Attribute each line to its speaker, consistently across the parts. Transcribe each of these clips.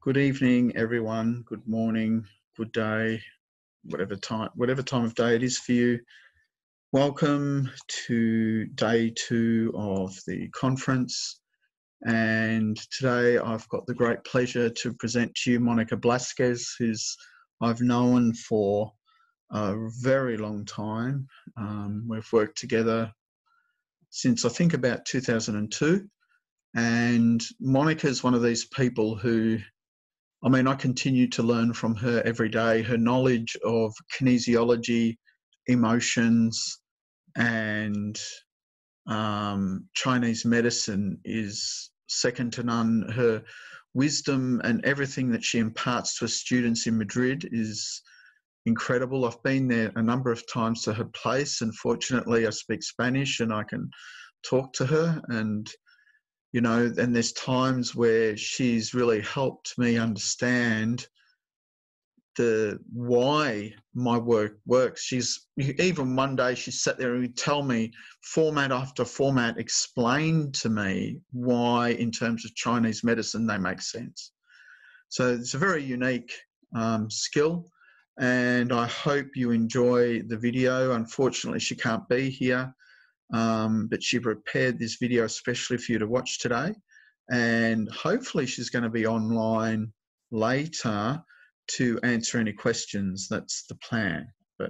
Speaker 1: Good evening, everyone. Good morning, good day, whatever time of day it is for you. Welcome to day 2 of the conference. And today I've got the great pleasure to present to you Monica Blasquez, who's I've known for a very long time. We've worked together since I think about 2002. And Monica is one of these people who, I continue to learn from her every day. Her knowledge of kinesiology, emotions, and Chinese medicine is second to none. Her wisdom and everything that she imparts to her students in Madrid is incredible. I've been there a number of times to her place, and fortunately I speak Spanish and I can talk to her. And and there's times where she's really helped me understand why my work works. Even one day she sat there and would tell me format after format, explain to me why in terms of Chinese medicine they make sense. So it's a very unique skill, and I hope you enjoy the video. Unfortunately, she can't be here. But she prepared this video especially for you to watch today, and hopefully she's going to be online later to answer any questions. That's the plan. But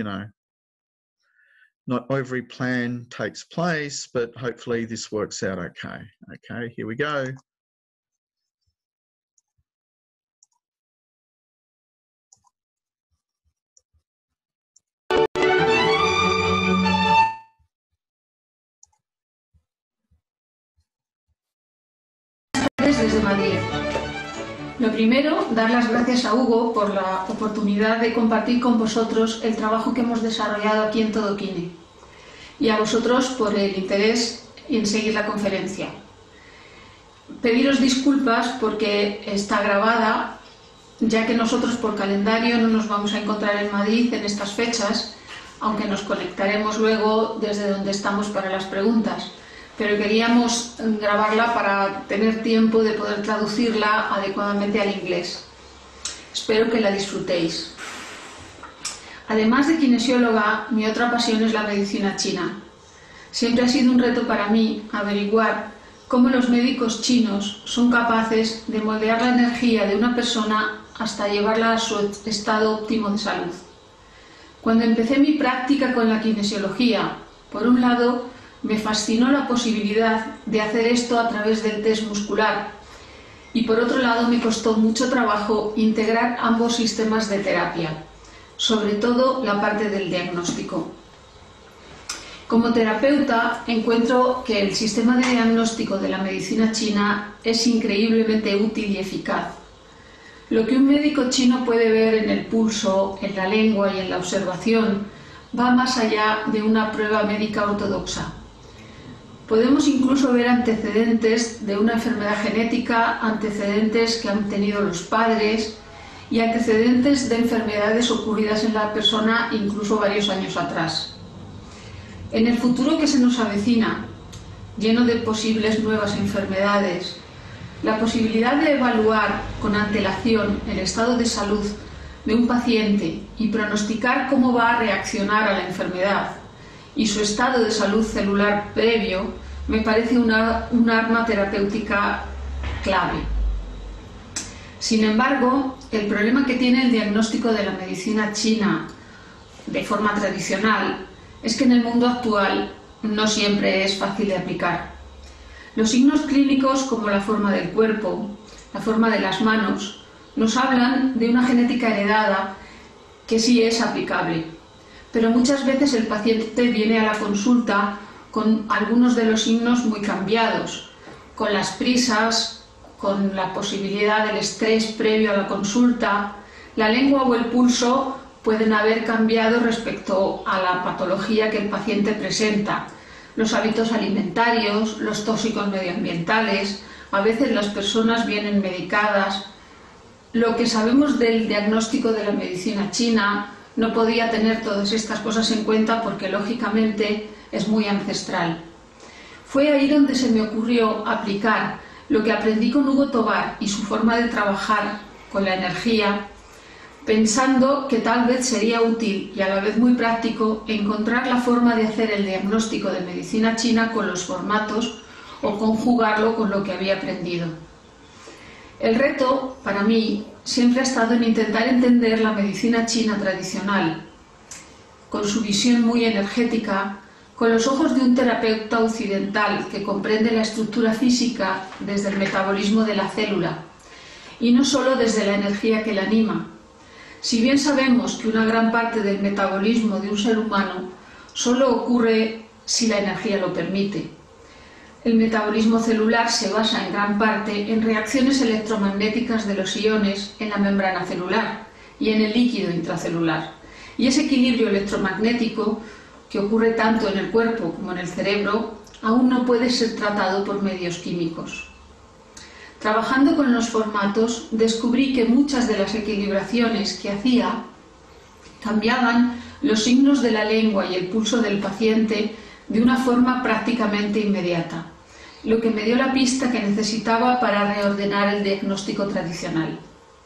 Speaker 1: not every plan takes place, but hopefully this works out okay. Okay, here we go.
Speaker 2: Desde Madrid. Lo primero, dar las gracias a Hugo por la oportunidad de compartir con vosotros el trabajo que hemos desarrollado aquí en Todokine, y a vosotros por el interés en seguir la conferencia. Pediros disculpas porque está grabada, ya que nosotros por calendario no nos vamos a encontrar en Madrid en estas fechas, aunque nos conectaremos luego desde donde estamos para las preguntas. Pero queríamos grabarla para tener tiempo de poder traducirla adecuadamente al inglés. Espero que la disfrutéis. Además de kinesióloga, mi otra pasión es la medicina china. Siempre ha sido un reto para mí averiguar cómo los médicos chinos son capaces de moldear la energía de una persona hasta llevarla a su estado óptimo de salud. Cuando empecé mi práctica con la kinesiología, por un lado, me fascinó la posibilidad de hacer esto a través del test muscular, y por otro lado me costó mucho trabajo integrar ambos sistemas de terapia, sobre todo la parte del diagnóstico. Como terapeuta encuentro que el sistema de diagnóstico de la medicina china es increíblemente útil y eficaz. Lo que un médico chino puede ver en el pulso, en la lengua y en la observación va más allá de una prueba médica ortodoxa. Podemos incluso ver antecedentes de una enfermedad genética, antecedentes que han tenido los padres y antecedentes de enfermedades ocurridas en la persona incluso varios años atrás. En el futuro que se nos avecina, lleno de posibles nuevas enfermedades, la posibilidad de evaluar con antelación el estado de salud de un paciente y pronosticar cómo va a reaccionar a la enfermedad y su estado de salud celular previo me parece un arma terapéutica clave. Sin embargo, el problema que tiene el diagnóstico de la medicina china de forma tradicional es que en el mundo actual no siempre es fácil de aplicar. Los signos clínicos, como la forma del cuerpo, la forma de las manos, nos hablan de una genética heredada que sí es aplicable. Pero muchas veces el paciente viene a la consulta con algunos de los signos muy cambiados, con las prisas, con la posibilidad del estrés previo a la consulta. La lengua o el pulso pueden haber cambiado respecto a la patología que el paciente presenta, los hábitos alimentarios, los tóxicos medioambientales. A veces las personas vienen medicadas. Lo que sabemos del diagnóstico de la medicina china no podía tener todas estas cosas en cuenta porque lógicamente es muy ancestral. Fue ahí donde se me ocurrió aplicar lo que aprendí con Hugo Tovar y su forma de trabajar con la energía, pensando que tal vez sería útil y a la vez muy práctico encontrar la forma de hacer el diagnóstico de medicina china con los formatos o conjugarlo con lo que había aprendido. El reto, para mí, siempre ha estado en intentar entender la medicina china tradicional, con su visión muy energética, con los ojos de un terapeuta occidental que comprende la estructura física desde el metabolismo de la célula, y no solo desde la energía que la anima. Si bien sabemos que una gran parte del metabolismo de un ser humano solo ocurre si la energía lo permite. El metabolismo celular se basa en gran parte en reacciones electromagnéticas de los iones en la membrana celular y en el líquido intracelular. Y ese equilibrio electromagnético, que ocurre tanto en el cuerpo como en el cerebro, aún no puede ser tratado por medios químicos. Trabajando con los formatos, descubrí que muchas de las equilibraciones que hacía cambiaban los signos de la lengua y el pulso del paciente de una forma prácticamente inmediata, lo que me dio la pista que necesitaba para reordenar el diagnóstico tradicional.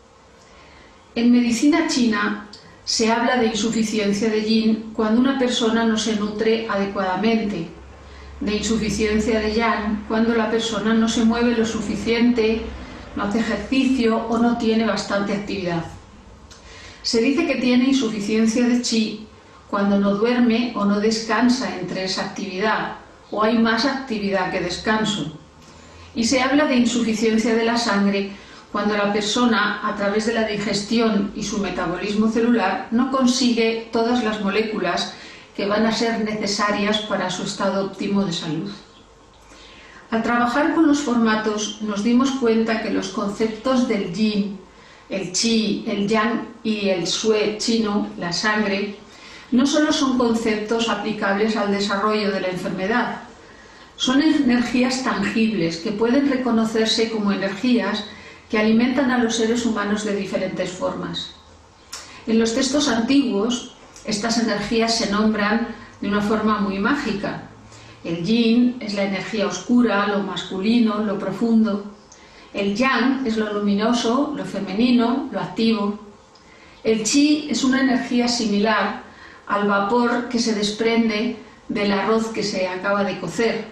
Speaker 2: En medicina china se habla de insuficiencia de yin cuando una persona no se nutre adecuadamente, de insuficiencia de yang cuando la persona no se mueve lo suficiente, no hace ejercicio o no tiene bastante actividad. Se dice que tiene insuficiencia de qi cuando no duerme o no descansa entre esa actividad, o hay más actividad que descanso. Y se habla de insuficiencia de la sangre cuando la persona, a través de la digestión y su metabolismo celular, no consigue todas las moléculas que van a ser necesarias para su estado óptimo de salud. Al trabajar con los formatos nos dimos cuenta que los conceptos del yin, el qi, el yang y el shui chino, la sangre, no solo son conceptos aplicables al desarrollo de la enfermedad, son energías tangibles que pueden reconocerse como energías que alimentan a los seres humanos de diferentes formas. En los textos antiguos, estas energías se nombran de una forma muy mágica. El yin es la energía oscura, lo masculino, lo profundo. El yang es lo luminoso, lo femenino, lo activo. El qi es una energía similar al vapor que se desprende del arroz que se acaba de cocer.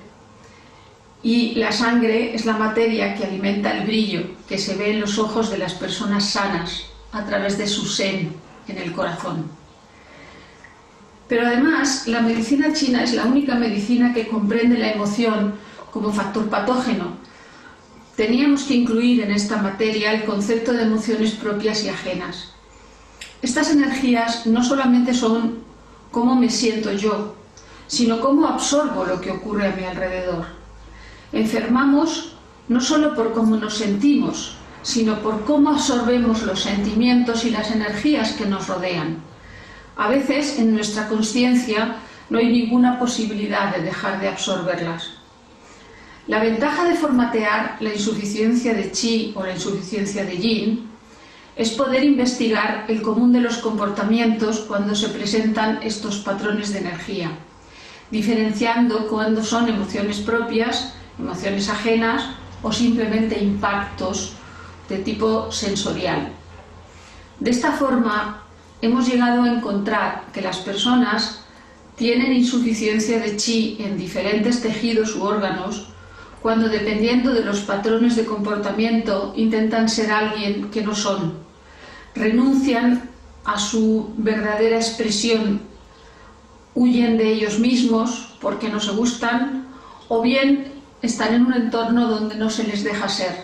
Speaker 2: Y la sangre es la materia que alimenta el brillo que se ve en los ojos de las personas sanas a través de su Shen en el corazón. Pero además, la medicina china es la única medicina que comprende la emoción como factor patógeno. Teníamos que incluir en esta materia el concepto de emociones propias y ajenas. Estas energías no solamente son cómo me siento yo, sino cómo absorbo lo que ocurre a mi alrededor. Enfermamos no solo por cómo nos sentimos, sino por cómo absorbemos los sentimientos y las energías que nos rodean. A veces en nuestra consciencia no hay ninguna posibilidad de dejar de absorberlas. La ventaja de formatear la insuficiencia de qi o la insuficiencia de yin es poder investigar el común de los comportamientos cuando se presentan estos patrones de energía, diferenciando cuándo son emociones propias, emociones ajenas o simplemente impactos de tipo sensorial. De esta forma, hemos llegado a encontrar que las personas tienen insuficiencia de qi en diferentes tejidos u órganos cuando, dependiendo de los patrones de comportamiento, intentan ser alguien que no son, renuncian a su verdadera expresión, huyen de ellos mismos porque no se gustan, o bien están en un entorno donde no se les deja ser.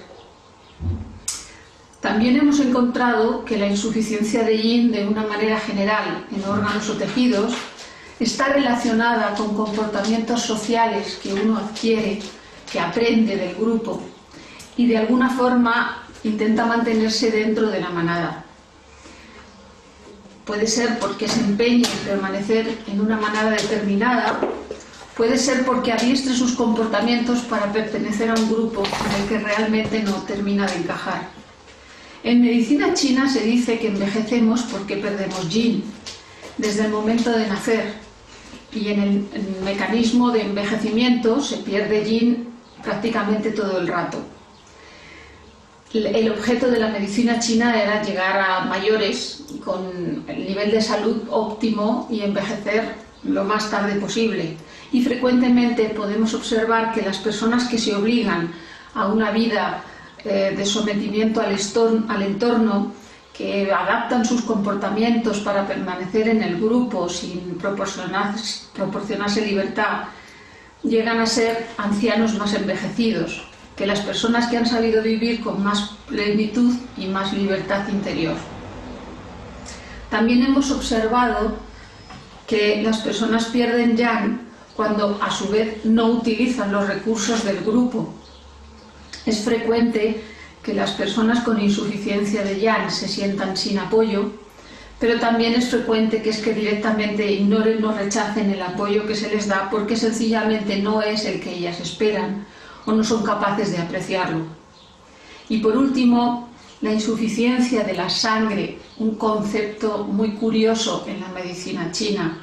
Speaker 2: También hemos encontrado que la insuficiencia de yin, de una manera general, en órganos o tejidos, está relacionada con comportamientos sociales que uno adquiere, que aprende del grupo y de alguna forma intenta mantenerse dentro de la manada. Puede ser porque se empeña en permanecer en una manada determinada, puede ser porque adiestre sus comportamientos para pertenecer a un grupo en el que realmente no termina de encajar. En medicina china se dice que envejecemos porque perdemos yin desde el momento de nacer, y en el mecanismo de envejecimiento se pierde yin prácticamente todo el rato. el objeto de la medicina china era llegar a mayores con el nivel de salud óptimo y envejecer lo más tarde posible. Y frecuentemente podemos observar que las personas que se obligan a una vida de sometimiento al entorno, que adaptan sus comportamientos para permanecer en el grupo sin proporcionarse libertad, llegan a ser ancianos más envejecidos que las personas que han sabido vivir con más plenitud y más libertad interior. También hemos observado que las personas pierden yang cuando a su vez no utilizan los recursos del grupo. Es frecuente que las personas con insuficiencia de yang se sientan sin apoyo, pero también es frecuente que directamente ignoren o rechacen el apoyo que se les da porque sencillamente no es el que ellas esperan o no son capaces de apreciarlo. Y por último, la insuficiencia de la sangre, un concepto muy curioso en la medicina china.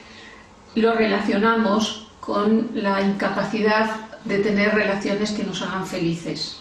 Speaker 2: Lo relacionamos con la incapacidad de tener relaciones que nos hagan felices.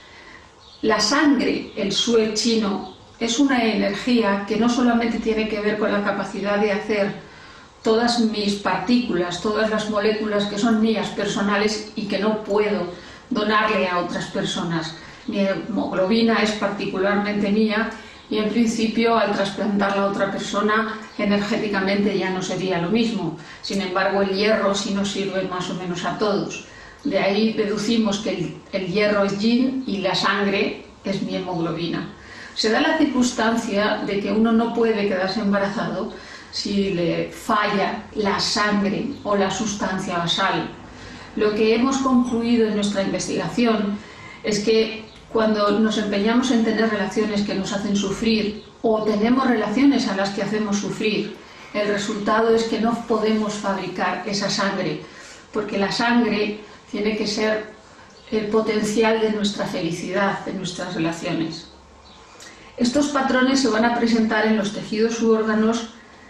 Speaker 2: La sangre, el sue chino, es una energía que no solamente tiene que ver con la capacidad de hacer todas mis partículas, todas las moléculas que son mías personales y que no puedo donarle a otras personas. Mi hemoglobina es particularmente mía y en principio al trasplantarla a otra persona energéticamente ya no sería lo mismo. Sin embargo, el hierro sí nos sirve más o menos a todos. De ahí deducimos que el hierro es yin y la sangre es mi hemoglobina. Se da la circunstancia de que uno no puede quedarse embarazado si le falla la sangre o la sustancia basal. Lo que hemos concluido en nuestra investigación es que cuando nos empeñamos en tener relaciones que nos hacen sufrir o tenemos relaciones a las que hacemos sufrir, el resultado es que no podemos fabricar esa sangre, porque la sangre tiene que ser el potencial de nuestra felicidad, de nuestras relaciones. Estos patrones se van a presentar en los tejidos u órganos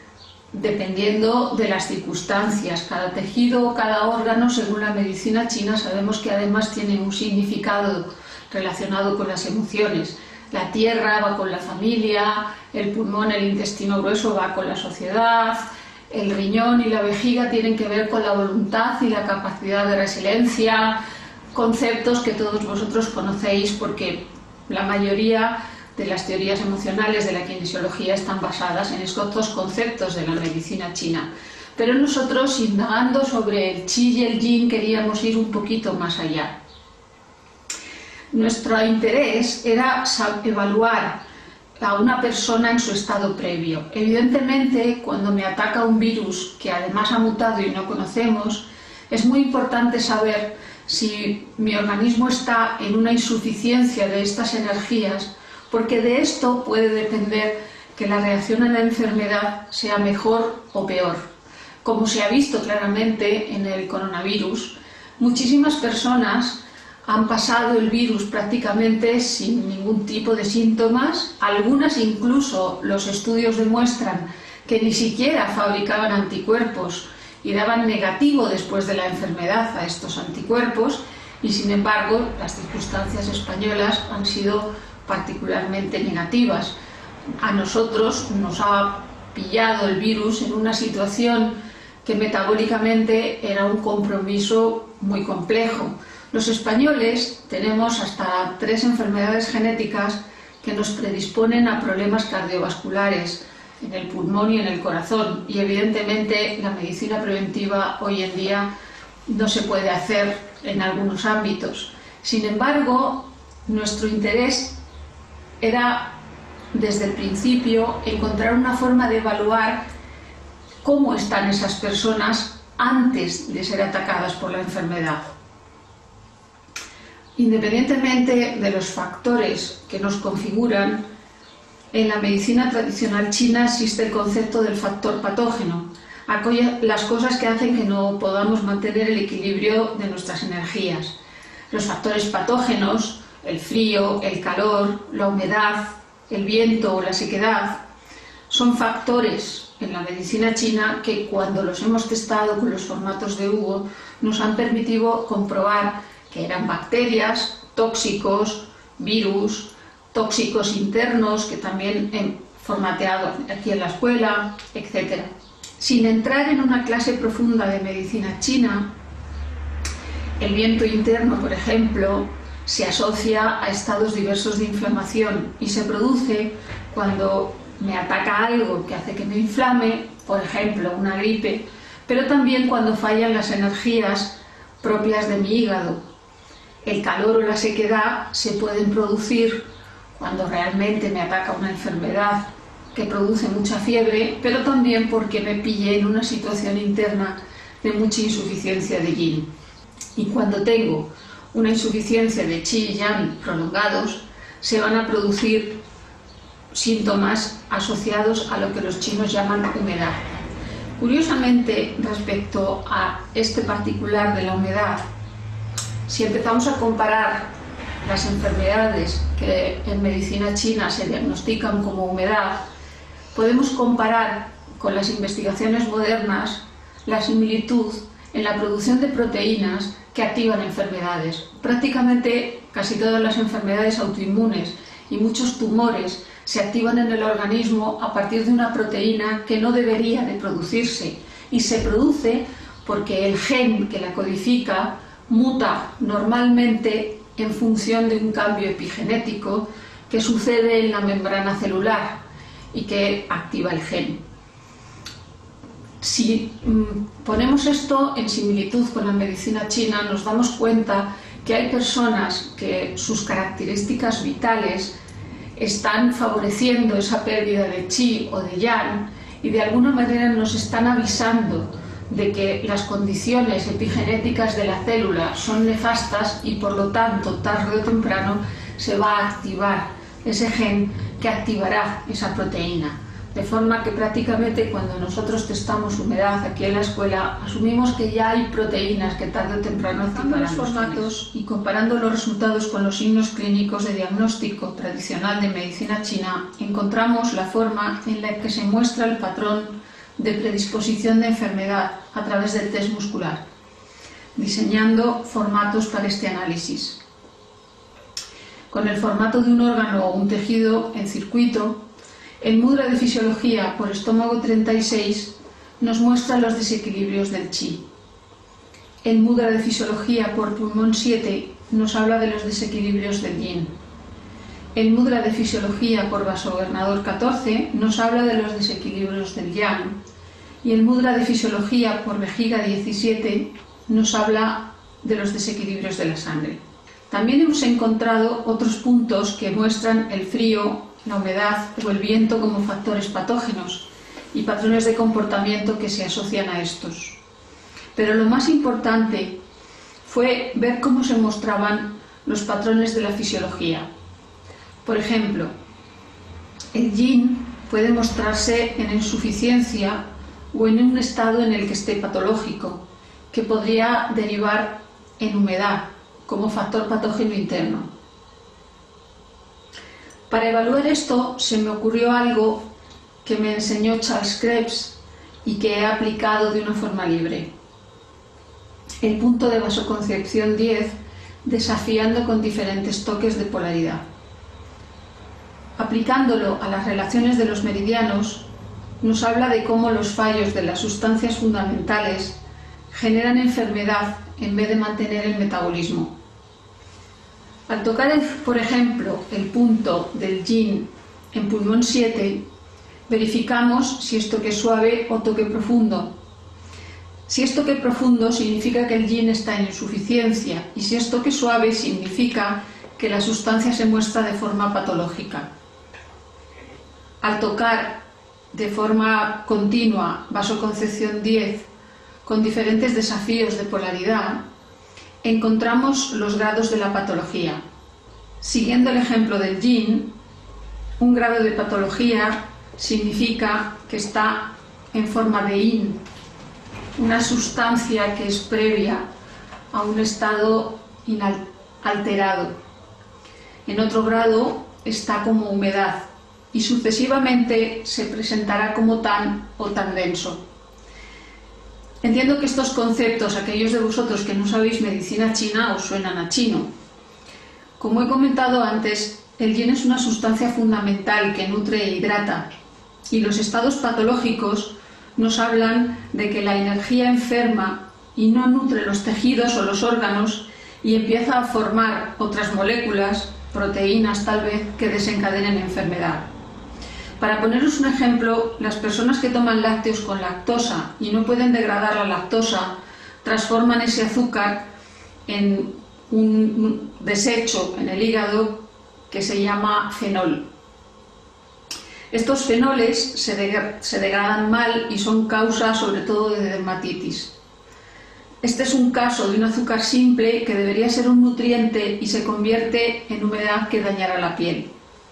Speaker 2: dependiendo de las circunstancias. Cada tejido o cada órgano, según la medicina china, sabemos que además tiene un significado relacionado con las emociones. La tierra va con la familia, el pulmón, el intestino grueso va con la sociedad, el riñón y la vejiga tienen que ver con la voluntad y la capacidad de resiliencia, conceptos que todos vosotros conocéis porque la mayoría de las teorías emocionales de la kinesiología están basadas en estos dos conceptos de la medicina china. Pero nosotros, indagando sobre el chi y el yin, queríamos ir un poquito más allá. Nuestro interés era evaluar a una persona en su estado previo. Evidentemente, cuando me ataca un virus que además ha mutado y no conocemos, es muy importante saber si mi organismo está en una insuficiencia de estas energías, porque de esto puede depender que la reacción a la enfermedad sea mejor o peor. Como se ha visto claramente en el coronavirus, muchísimas personas han pasado el virus prácticamente sin ningún tipo de síntomas. Algunas incluso los estudios demuestran que ni siquiera fabricaban anticuerpos y daban negativo después de la enfermedad a estos anticuerpos, y sin embargo las circunstancias españolas han sido particularmente negativas. A nosotros nos ha pillado el virus en una situación que metabólicamente era un compromiso muy complejo. Los españoles tenemos hasta 3 enfermedades genéticas que nos predisponen a problemas cardiovasculares en el pulmón y en el corazón, y evidentemente la medicina preventiva hoy en día no se puede hacer en algunos ámbitos. Sin embargo, nuestro interés era desde el principio encontrar una forma de evaluar cómo están esas personas antes de ser atacadas por la enfermedad. Independientemente de los factores que nos configuran, en la medicina tradicional china existe el concepto del factor patógeno, las cosas que hacen que no podamos mantener el equilibrio de nuestras energías. Los factores patógenos, el frío, el calor, la humedad, el viento o la sequedad, son factores en la medicina china que cuando los hemos testado con los formatos de Hugo nos han permitido comprobar que eran bacterias, tóxicos, virus, tóxicos internos que también he formateado aquí en la escuela, etc. Sin entrar en una clase profunda de medicina china, el viento interno, por ejemplo, se asocia a estados diversos de inflamación y se produce cuando me ataca algo que hace que me inflame, por ejemplo, una gripe, pero también cuando fallan las energías propias de mi hígado. El calor o la sequedad se pueden producir cuando realmente me ataca una enfermedad que produce mucha fiebre, pero también porque me pillé en una situación interna de mucha insuficiencia de yin. Y cuando tengo una insuficiencia de qi y yang prolongados, se van a producir síntomas asociados a lo que los chinos llaman humedad. Curiosamente, respecto a este particular de la humedad, si empezamos a comparar las enfermedades que en medicina china se diagnostican como humedad, podemos comparar con las investigaciones modernas la similitud en la producción de proteínas que activan enfermedades. Prácticamente casi todas las enfermedades autoinmunes y muchos tumores se activan en el organismo a partir de una proteína que no debería de producirse, y se produce porque el gen que la codifica muta normalmente en función de un cambio epigenético que sucede en la membrana celular y que activa el gen. Si ponemos esto en similitud con la medicina china, nos damos cuenta que hay personas que sus características vitales están favoreciendo esa pérdida de qi o de yang, y de alguna manera nos están avisando de que las condiciones epigenéticas de la célula son nefastas y por lo tanto tarde o temprano se va a activar ese gen que activará esa proteína. De forma que prácticamente cuando nosotros testamos humedad aquí en la escuela, asumimos que ya hay proteínas que tarde o temprano activarán los formatos, y comparando los resultados con los signos clínicos de diagnóstico tradicional de medicina china, encontramos la forma en la que se muestra el patrón de predisposición de enfermedad a través del test muscular, diseñando formatos para este análisis. Con el formato de un órgano o un tejido en circuito, el mudra de fisiología por estómago 36 nos muestra los desequilibrios del qi. El mudra de fisiología por pulmón 7 nos habla de los desequilibrios del yin. El mudra de fisiología por vasogobernador 14 nos habla de los desequilibrios del yang. Y el mudra de fisiología por vejiga 17 nos habla de los desequilibrios de la sangre. También hemos encontrado otros puntos que muestran el frío, la humedad o el viento como factores patógenos y patrones de comportamiento que se asocian a estos. Pero lo más importante fue ver cómo se mostraban los patrones de la fisiología. Por ejemplo, el yin puede mostrarse en insuficiencia o en un estado en el que esté patológico, que podría derivar en humedad como factor patógeno interno. Para evaluar esto se me ocurrió algo que me enseñó Charles Krebs y que he aplicado de una forma libre. El punto de vasoconcepción 10, desafiando con diferentes toques de polaridad. Aplicándolo a las relaciones de los meridianos, nos habla de cómo los fallos de las sustancias fundamentales generan enfermedad en vez de mantener el metabolismo. Al tocar, por ejemplo, el punto del yin en pulmón 7, verificamos si es toque suave o toque profundo. Si es toque profundo, significa que el yin está en insuficiencia, y si es toque suave, significa que la sustancia se muestra de forma patológica. Al tocar de forma continua vasoconcepción 10 con diferentes desafíos de polaridad, encontramos los grados de la patología. Siguiendo el ejemplo del yin, un grado de patología significa que está en forma de yin, una sustancia que es previa a un estado inalterado. En otro grado está como humedad y sucesivamente se presentará como tan o tan denso. Entiendo que estos conceptos, aquellos de vosotros que no sabéis medicina china, os suenan a chino. Como he comentado antes, el yin es una sustancia fundamental que nutre e hidrata, y los estados patológicos nos hablan de que la energía enferma y no nutre los tejidos o los órganos y empieza a formar otras moléculas, proteínas tal vez, que desencadenen enfermedad. Para poneros un ejemplo, las personas que toman lácteos con lactosa y no pueden degradar la lactosa, transforman ese azúcar en un desecho en el hígado que se llama fenol. Estos fenoles se degradan mal y son causa sobre todo de dermatitis. Este es un caso de un azúcar simple que debería ser un nutriente y se convierte en humedad que dañará la piel.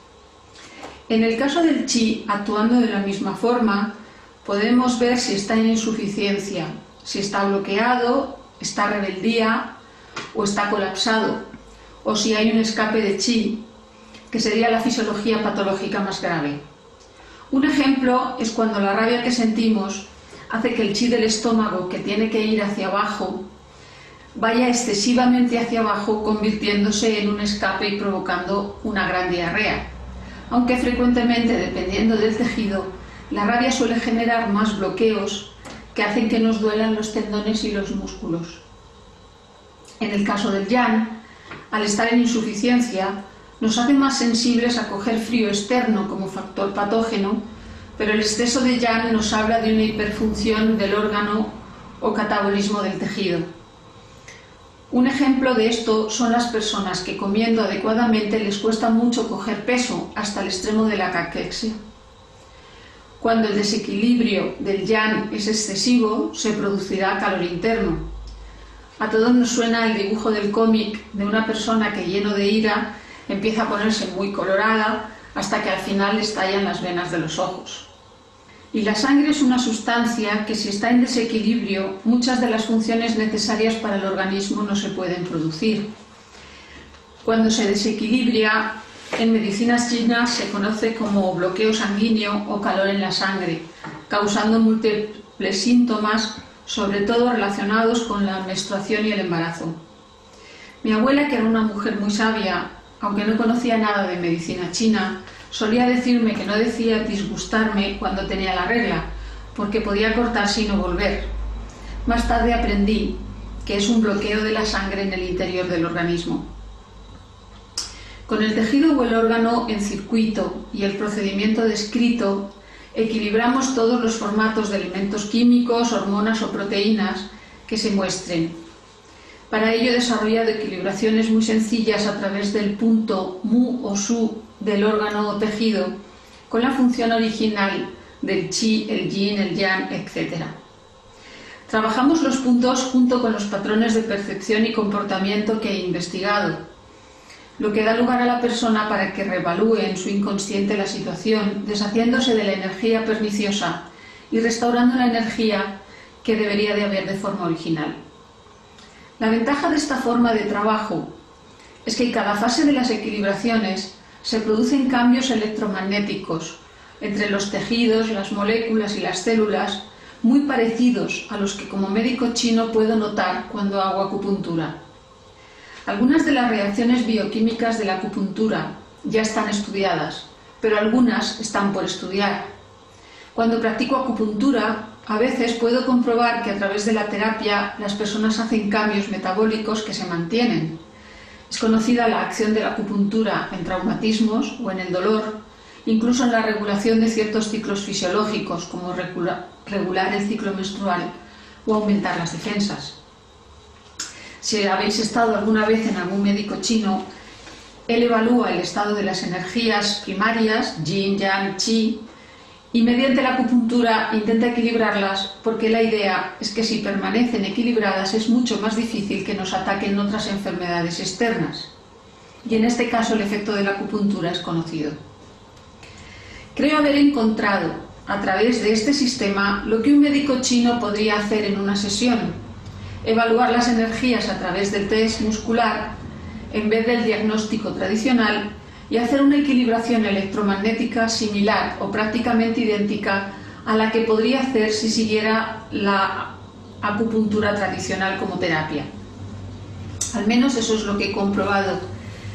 Speaker 2: En el caso del chi, actuando de la misma forma, podemos ver si está en insuficiencia, si está bloqueado, está rebeldía o está colapsado, o si hay un escape de chi, que sería la fisiología patológica más grave. Un ejemplo es cuando la rabia que sentimos hace que el chi del estómago, que tiene que ir hacia abajo, vaya excesivamente hacia abajo, convirtiéndose en un escape y provocando una gran diarrea. Aunque frecuentemente, dependiendo del tejido, la rabia suele generar más bloqueos que hacen que nos duelan los tendones y los músculos. En el caso del yang, al estar en insuficiencia, nos hace más sensibles a coger frío externo como factor patógeno, pero el exceso de yang nos habla de una hiperfunción del órgano o catabolismo del tejido. Un ejemplo de esto son las personas que comiendo adecuadamente les cuesta mucho coger peso hasta el extremo de la caquexia. Cuando el desequilibrio del yang es excesivo, se producirá calor interno. A todos nos suena el dibujo del cómic de una persona que, lleno de ira, empieza a ponerse muy colorada hasta que al final le estallan las venas de los ojos. Y la sangre es una sustancia que, si está en desequilibrio, muchas de las funciones necesarias para el organismo no se pueden producir. Cuando se desequilibra, en medicinas chinas se conoce como bloqueo sanguíneo o calor en la sangre, causando múltiples síntomas, sobre todo relacionados con la menstruación y el embarazo. Mi abuela, que era una mujer muy sabia, aunque no conocía nada de medicina china, solía decirme que no decía disgustarme cuando tenía la regla, porque podía cortarse y no volver. Más tarde aprendí que es un bloqueo de la sangre en el interior del organismo. Con el tejido o el órgano en circuito y el procedimiento descrito, equilibramos todos los formatos de elementos químicos, hormonas o proteínas que se muestren. Para ello he desarrollado equilibraciones muy sencillas a través del punto mu o su del órgano o tejido, con la función original del chi, el yin, el yang, etc. Trabajamos los puntos junto con los patrones de percepción y comportamiento que he investigado, lo que da lugar a la persona para que reevalúe en su inconsciente la situación, deshaciéndose de la energía perniciosa y restaurando la energía que debería de haber de forma original. La ventaja de esta forma de trabajo es que en cada fase de las equilibraciones se producen cambios electromagnéticos entre los tejidos, las moléculas y las células, muy parecidos a los que como médico chino puedo notar cuando hago acupuntura. Algunas de las reacciones bioquímicas de la acupuntura ya están estudiadas, pero algunas están por estudiar. Cuando practico acupuntura, a veces puedo comprobar que a través de la terapia las personas hacen cambios metabólicos que se mantienen. Es conocida la acción de la acupuntura en traumatismos o en el dolor, incluso en la regulación de ciertos ciclos fisiológicos, como regular el ciclo menstrual o aumentar las defensas. Si habéis estado alguna vez en algún médico chino, él evalúa el estado de las energías primarias, yin, yang, chi, y mediante la acupuntura intenta equilibrarlas, porque la idea es que si permanecen equilibradas es mucho más difícil que nos ataquen otras enfermedades externas. Y en este caso el efecto de la acupuntura es conocido. Creo haber encontrado a través de este sistema lo que un médico chino podría hacer en una sesión: evaluar las energías a través del test muscular en vez del diagnóstico tradicional y hacer una equilibración electromagnética similar o prácticamente idéntica a la que podría hacer si siguiera la acupuntura tradicional como terapia. Al menos eso es lo que he comprobado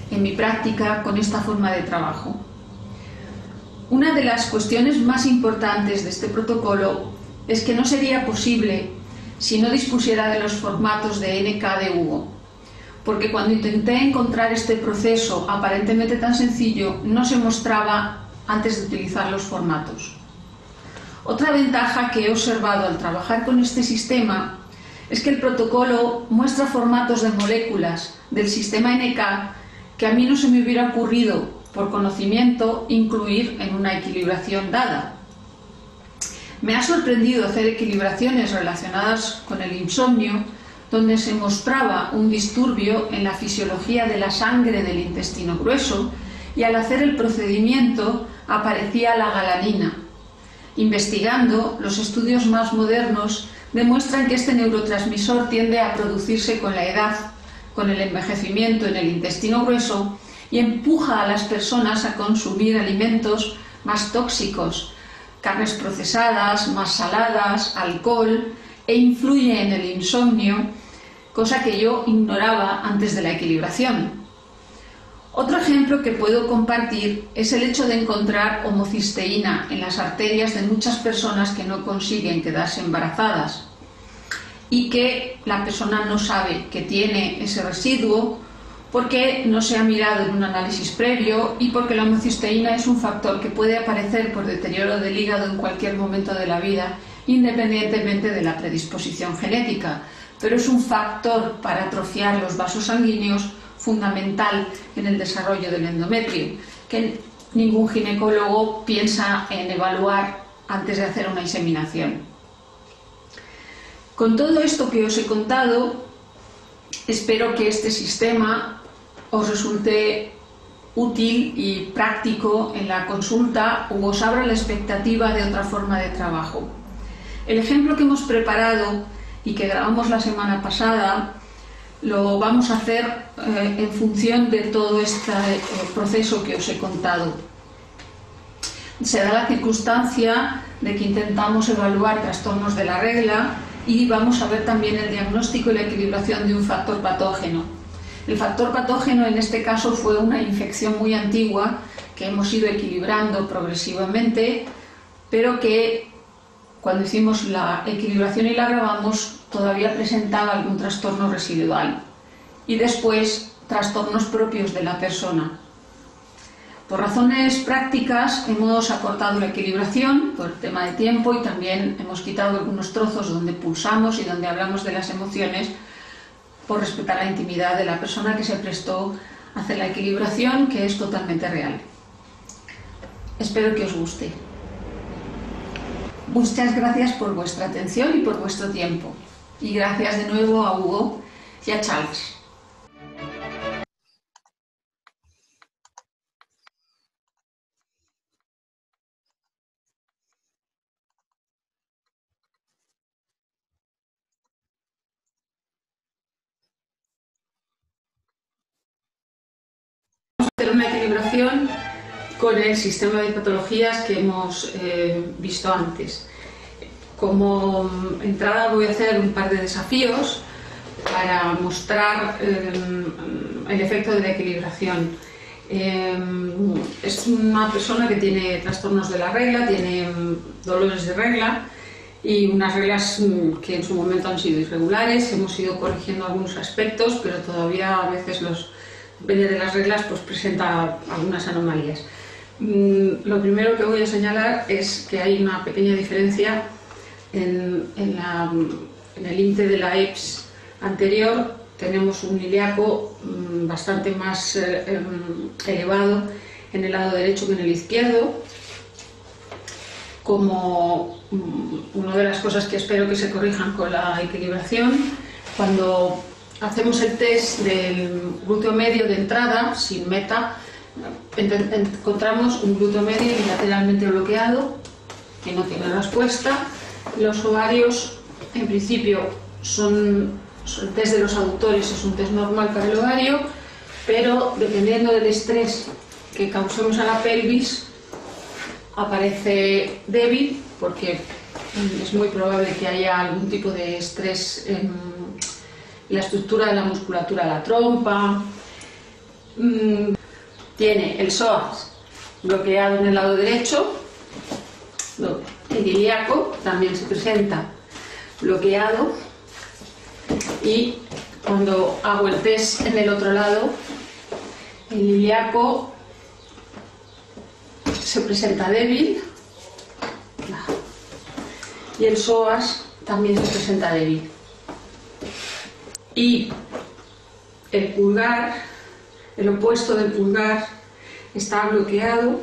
Speaker 2: en mi práctica con esta forma de trabajo. Una de las cuestiones más importantes de este protocolo es que no sería posible si no dispusiera de los formatos de NK de Hugo, porque cuando intenté encontrar este proceso aparentemente tan sencillo, no se mostraba antes de utilizar los formatos. Otra ventaja que he observado al trabajar con este sistema es que el protocolo muestra formatos de moléculas del sistema NK que a mí no se me hubiera ocurrido por conocimiento incluir en una equilibración dada. Me ha sorprendido hacer equilibraciones relacionadas con el insomnio donde se mostraba un disturbio en la fisiología de la sangre del intestino grueso y al hacer el procedimiento aparecía la galanina. Investigando, los estudios más modernos demuestran que este neurotransmisor tiende a producirse con la edad, con el envejecimiento en el intestino grueso y empuja a las personas a consumir alimentos más tóxicos, carnes procesadas, más saladas, alcohol, e influye en el insomnio, cosa que yo ignoraba antes de la equilibración. Otro ejemplo que puedo compartir es el hecho de encontrar homocisteína en las arterias de muchas personas que no consiguen quedarse embarazadas y que la persona no sabe que tiene ese residuo porque no se ha mirado en un análisis previo y porque la homocisteína es un factor que puede aparecer por deterioro del hígado en cualquier momento de la vida, independientemente de la predisposición genética, pero es un factor para atrofiar los vasos sanguíneos fundamental en el desarrollo del endometrio, que ningún ginecólogo piensa en evaluar antes de hacer una inseminación. Con todo esto que os he contado, espero que este sistema os resulte útil y práctico en la consulta o os abra la expectativa de otra forma de trabajo. El ejemplo que hemos preparado y que grabamos la semana pasada lo vamos a hacer en función de todo este proceso que os he contado. Se da la circunstancia de que intentamos evaluar trastornos de la regla y vamos a ver también el diagnóstico y la equilibración de un factor patógeno. El factor patógeno en este caso fue una infección muy antigua que hemos ido equilibrando progresivamente, pero que cuando hicimos la equilibración y la grabamos todavía presentaba algún trastorno residual y después trastornos propios de la persona. Por razones prácticas hemos acortado la equilibración por tema de tiempo y también hemos quitado algunos trozos donde pulsamos y donde hablamos de las emociones por respetar la intimidad de la persona que se prestó a hacer la equilibración, que es totalmente real. Espero que os guste. Muchas gracias por vuestra atención y por vuestro tiempo. Y gracias de nuevo a Hugo y a Charles. Vamos a hacer una equilibración con el sistema de patologías que hemos visto antes. Como entrada voy a hacer un par de desafíos para mostrar el efecto de la equilibración. Es una persona que tiene trastornos de la regla, tiene dolores de regla y unas reglas que en su momento han sido irregulares. Hemos ido corrigiendo algunos aspectos, pero todavía a veces depende de las reglas, pues presenta algunas anomalías. Lo primero que voy a señalar es que hay una pequeña diferencia en el índice de la EPS anterior. Tenemos un ilíaco bastante más elevado en el lado derecho que en el izquierdo. Como una de las cosas que espero que se corrijan con la equilibración, cuando hacemos el test del glúteo medio de entrada, sin meta, encontramos un glúteo medio bilateralmente bloqueado, que no tiene respuesta. Los ovarios, en principio, el test de los aductores es un test normal para el ovario, pero dependiendo del estrés que causemos a la pelvis, aparece débil, porque es muy probable que haya algún tipo de estrés en la estructura de la musculatura de la trompa. tiene el psoas bloqueado en el lado derecho, el ilíaco también se presenta bloqueado, y cuando hago el test en el otro lado, el ilíaco se presenta débil y el psoas también se presenta débil. Y el pulgar, el opuesto del pulgar, está bloqueado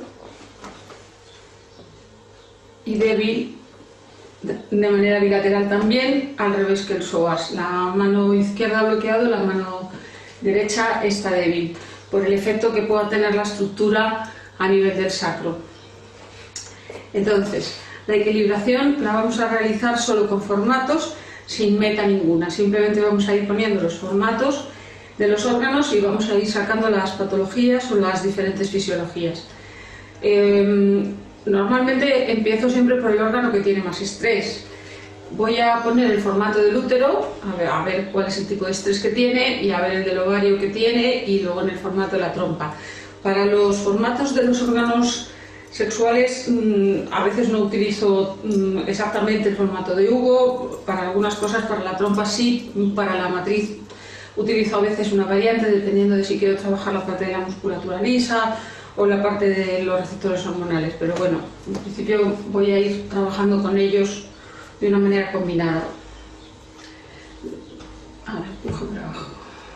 Speaker 2: y débil de manera bilateral también, al revés que el psoas. La mano izquierda bloqueado, la mano derecha está débil, por el efecto que pueda tener la estructura a nivel del sacro. Entonces, la equilibración la vamos a realizar solo con formatos, sin meta ninguna. Simplemente vamos a ir poniendo los formatos de los órganos y vamos a ir sacando las patologías o las diferentes fisiologías. Normalmente empiezo siempre por el órgano que tiene más estrés. Voy a poner el formato del útero, a ver cuál es el tipo de estrés que tiene, y a ver el del ovario que tiene, y luego en el formato de la trompa. Para los formatos de los órganos sexuales a veces no utilizo exactamente el formato de Hugo. Para algunas cosas, para la trompa sí, para la matriz utilizo a veces una variante dependiendo de si quiero trabajar la parte de la musculatura lisa o la parte de los receptores hormonales, pero bueno, en principio voy a ir trabajando con ellos de una manera combinada. Ahora empujo por abajo.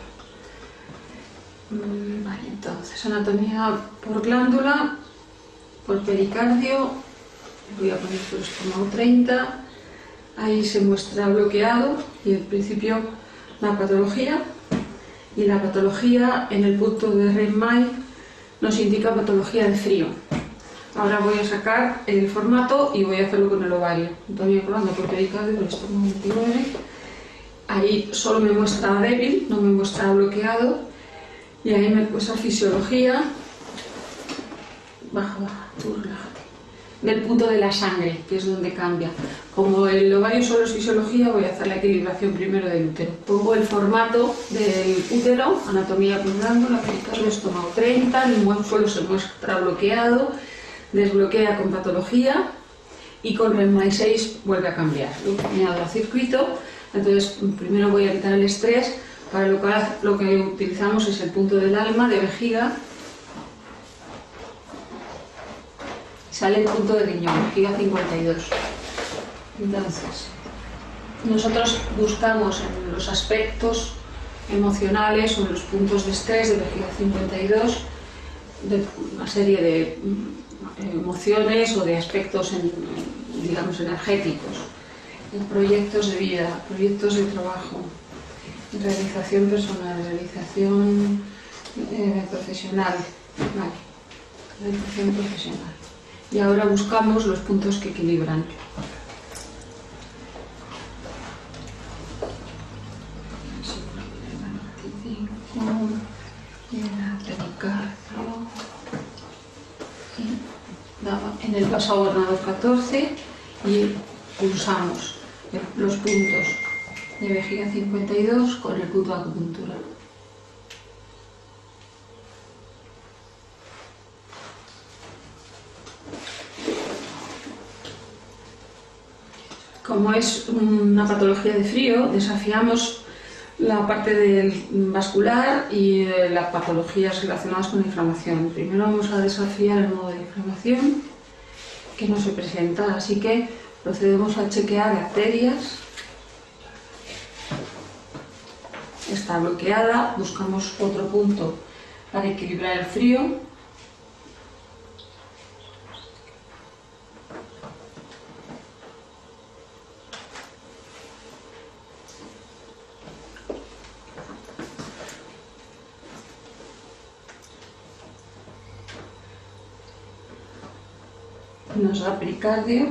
Speaker 2: Vale, entonces anatomía por glándula, por pericardio, voy a poner por estómago 30, ahí se muestra bloqueado y en principio la patología, y la patología en el punto de Rein-Main nos indica patología de frío. Ahora voy a sacar el formato y voy a hacerlo con el ovario. Todavía probando por pericardio, por estómago 29. Ahí solo me muestra débil, no me muestra bloqueado. Y ahí me muestra fisiología. Baja, baja, tú relájate. Del punto de la sangre, que es donde cambia. Como el ovario solo es fisiología, voy a hacer la equilibración primero del útero. Pongo el formato del útero, anatomía por glándula, pericardio, estómago 30, el suelo se muestra bloqueado, desbloquea con patología y con Rein-Main 6 vuelve a cambiar. Luego añado el circuito, entonces primero voy a quitar el estrés, para lo que utilizamos es el punto del alma de vejiga. Sale el punto de riñón, vejiga 52. Entonces, nosotros buscamos en los aspectos emocionales o en los puntos de estrés de vejiga 52 una serie de emociones o de aspectos, digamos, energéticos, en proyectos de vida, proyectos de trabajo, realización personal, realización profesional, vale, realización profesional. Y ahora buscamos los puntos que equilibran. En el vaso gobernador 14 y pulsamos los puntos de vejiga 52 con el punto de acupuntura. Como es una patología de frío, desafiamos la parte del vascular y las patologías relacionadas con la inflamación. Primero vamos a desafiar el modo de inflamación, que no se presenta, así que procedemos a chequear arterias. Está bloqueada, buscamos otro punto para equilibrar el frío. Nos da pericardio,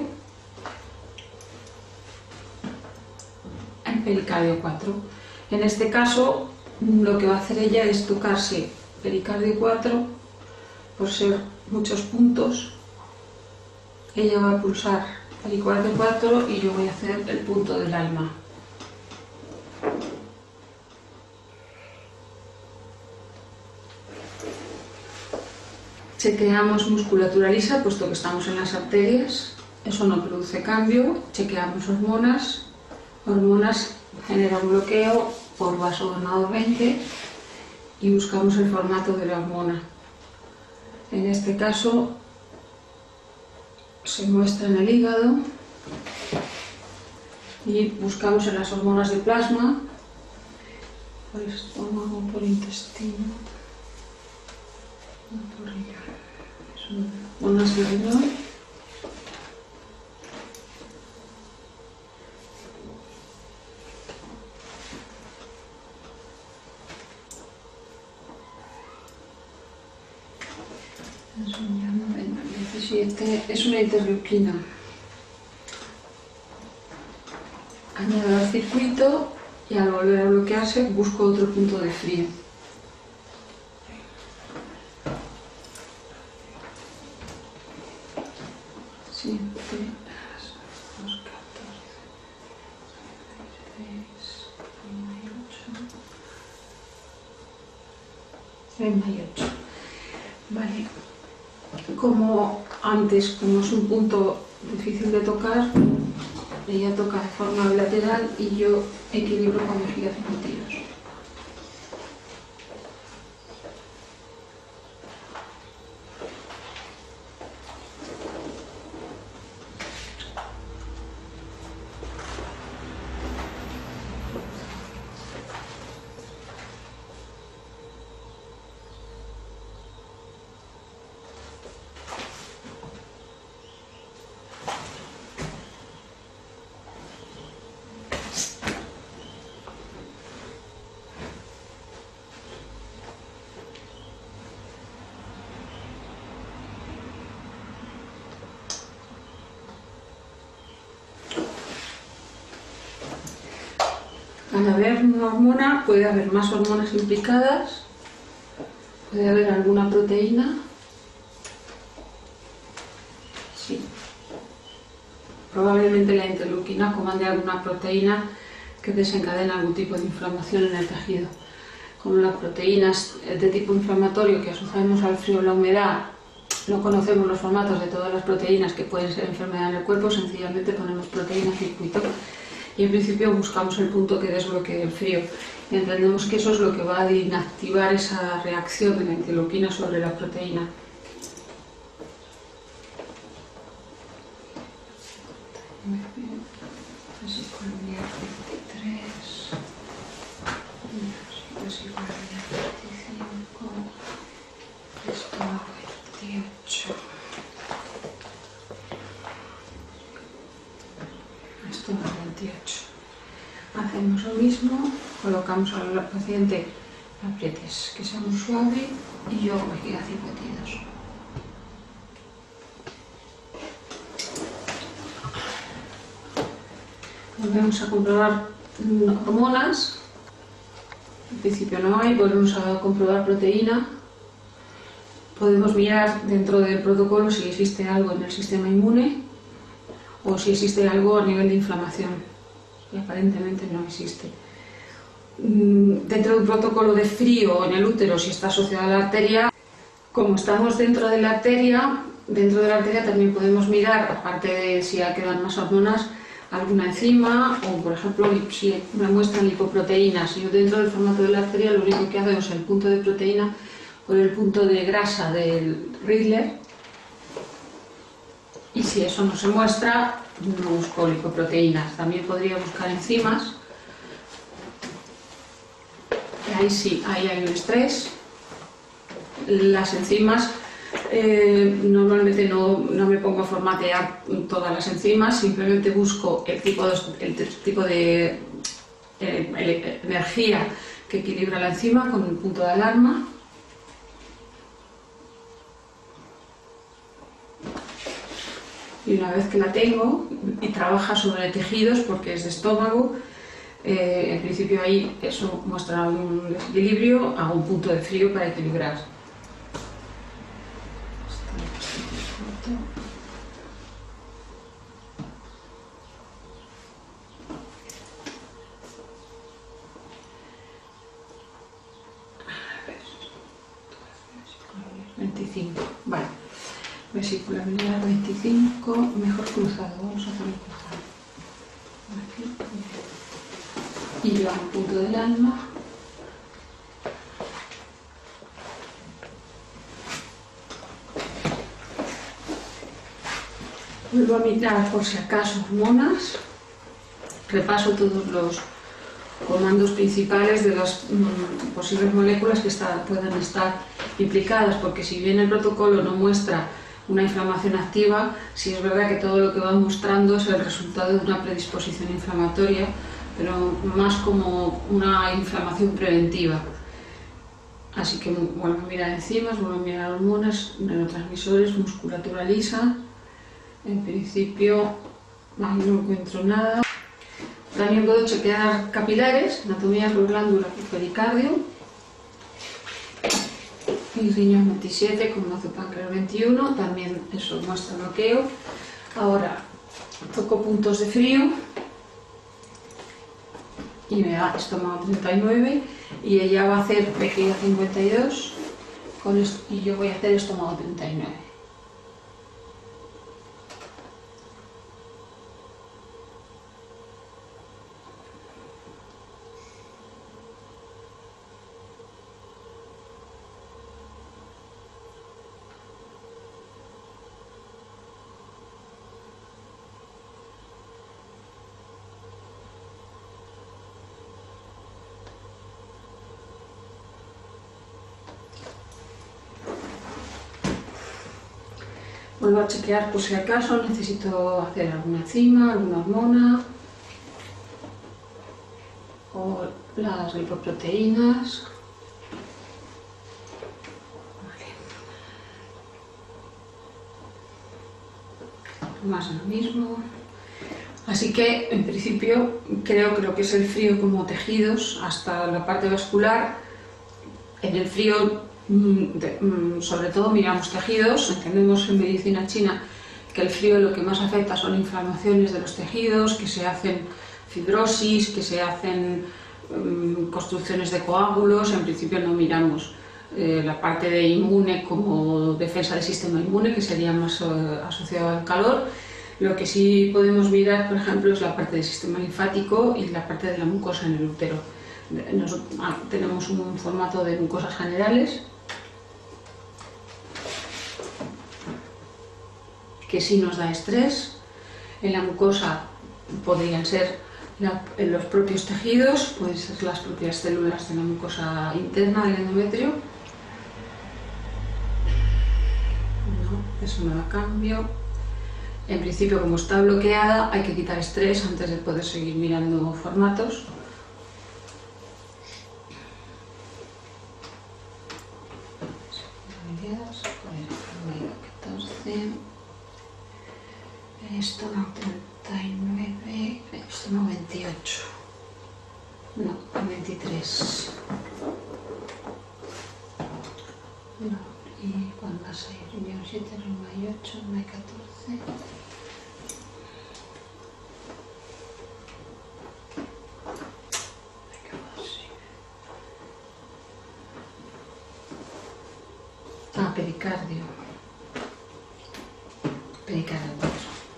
Speaker 2: el pericardio 4. En este caso, lo que va a hacer ella es tocarse pericardio 4, por ser muchos puntos. Ella va a pulsar pericardio 4 y yo voy a hacer el punto del alma. Chequeamos musculatura lisa, puesto que estamos en las arterias, eso no produce cambio. Chequeamos hormonas, hormonas genera un bloqueo por vasodonador 20 y buscamos el formato de la hormona. En este caso se muestra en el hígado y buscamos en las hormonas de plasma, por estómago, por intestino, por riñón, hormonas de riñón. Es una interleuquina. Añado al circuito y al volver a bloquearse busco otro punto de frío. Siempre los 14, 38. Vale. Como antes, como es un punto difícil de tocar, ella toca de forma bilateral y yo equilibro con mis gigacipotidos. Al haber una hormona, puede haber más hormonas implicadas, puede haber alguna proteína. Sí. Probablemente la interleuquina comande alguna proteína que desencadena algún tipo de inflamación en el tejido. Como las proteínas de tipo inflamatorio que asociamos al frío o la humedad, no conocemos los formatos de todas las proteínas que pueden ser enfermedad en el cuerpo, sencillamente ponemos proteína circuito. Y en principio buscamos el punto que desbloquee el frío. Y entendemos que eso es lo que va a inactivar esa reacción de la interleuquina sobre la proteína. Es igual a 23, es igual a 25, esto a 28. Esto a 28. Hacemos lo mismo, colocamos al paciente aprietes que sea muy suave y yo me quedo gigacipotidos. Volvemos a comprobar hormonas. En principio no hay, volvemos a comprobar proteína. Podemos mirar dentro del protocolo si existe algo en el sistema inmune o si existe algo a nivel de inflamación, y aparentemente no existe. Dentro de un protocolo de frío en el útero, si está asociado a la arteria, como estamos dentro de la arteria también podemos mirar, aparte de si quedan más hormonas, alguna enzima o, por ejemplo, si me muestran lipoproteínas. Yo dentro del formato de la arteria lo único que hago es el punto de proteína con el punto de grasa del Riedler. Y si eso no se muestra, no busco lipoproteínas. También podría buscar enzimas. Ahí sí, ahí hay un estrés. Las enzimas, normalmente no me pongo a formatear todas las enzimas, simplemente busco el tipo de energía que equilibra la enzima con el punto de alarma. Y una vez que la tengo y trabaja sobre tejidos porque es de estómago, en principio ahí eso muestra un desequilibrio, hago un punto de frío para equilibrar. A ver, 25, vale. vesícula biliar 25, mejor cruzado, vamos a hacerlo cruzado. Aquí. Y yo al punto del alma. Vuelvo a mirar por si acaso hormonas. Repaso todos los comandos principales de las posibles moléculas que puedan estar implicadas, porque si bien el protocolo no muestra una inflamación activa, sí es verdad que todo lo que va mostrando es el resultado de una predisposición inflamatoria, pero más como una inflamación preventiva. Así que vuelvo a mirar enzimas, vuelvo a mirar hormonas, neurotransmisores, musculatura lisa. En principio ahí no encuentro nada. También puedo chequear capilares, anatomía por glándula y pericardio. Y riñón 27 con nazopáncreas 21, también eso muestra bloqueo. Ahora toco puntos de frío y me da estómago 39 y ella va a hacer vejiga 52 y yo voy a hacer estómago 39. Vuelvo a chequear por si acaso necesito hacer alguna enzima, alguna hormona o las lipoproteínas. Vale. Más de lo mismo. Así que en principio creo que lo que es el frío como tejidos hasta la parte vascular, en el frío sobre todo miramos tejidos. Entendemos en medicina china que el frío lo que más afecta son inflamaciones de los tejidos, que se hacen fibrosis, que se hacen construcciones de coágulos. En principio no miramos la parte de inmune como defensa del sistema inmune, que sería más asociado al calor. Lo que sí podemos mirar, por ejemplo, es la parte del sistema linfático y la parte de la mucosa en el útero. Tenemos un formato de mucosas generales que sí nos da estrés. En la mucosa podrían ser los propios tejidos, pueden ser las propias células de la mucosa interna del endometrio. No, eso no lo cambio. En principio, como está bloqueada, hay que quitar estrés antes de poder seguir mirando formatos. Estómago 39, estómago 28, no, 23. No, y cuando vas a ir, riñón 7, riñón 8, riñón 14. Ah, pericardio. Pericardio 4.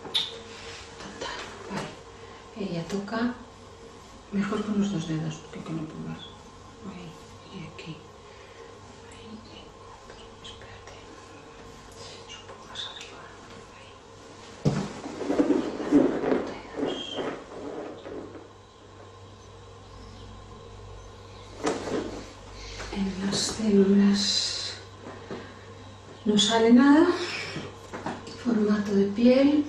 Speaker 2: Ella toca mejor con los dos dedos que con el pulgar. Ahí y aquí. Ahí y otro. Espérate. Es un poco más arriba. Ahí. En las células no sale nada. Formato de piel.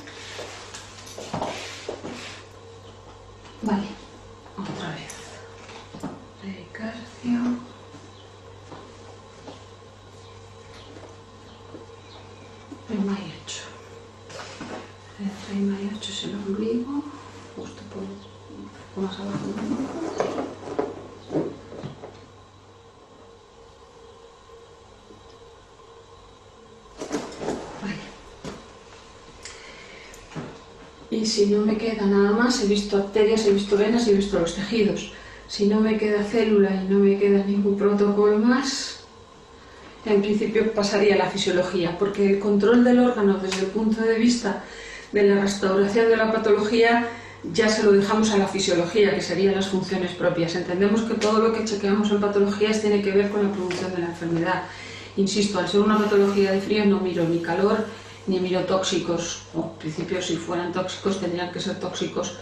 Speaker 2: Vale, otra vez. Pericardio. Rima y 8. El rima y 8 es el ombligo, justo por un poco más abajo. Y si no me queda nada más, he visto arterias, he visto venas y he visto los tejidos. Si no me queda célula y no me queda ningún protocolo más, en principio pasaría a la fisiología, porque el control del órgano desde el punto de vista de la restauración de la patología ya se lo dejamos a la fisiología, que serían las funciones propias. Entendemos que todo lo que chequeamos en patologías tiene que ver con la producción de la enfermedad. Insisto, al ser una patología de frío no miro ni calor ni miro tóxicos, o en principio si fueran tóxicos tendrían que ser tóxicos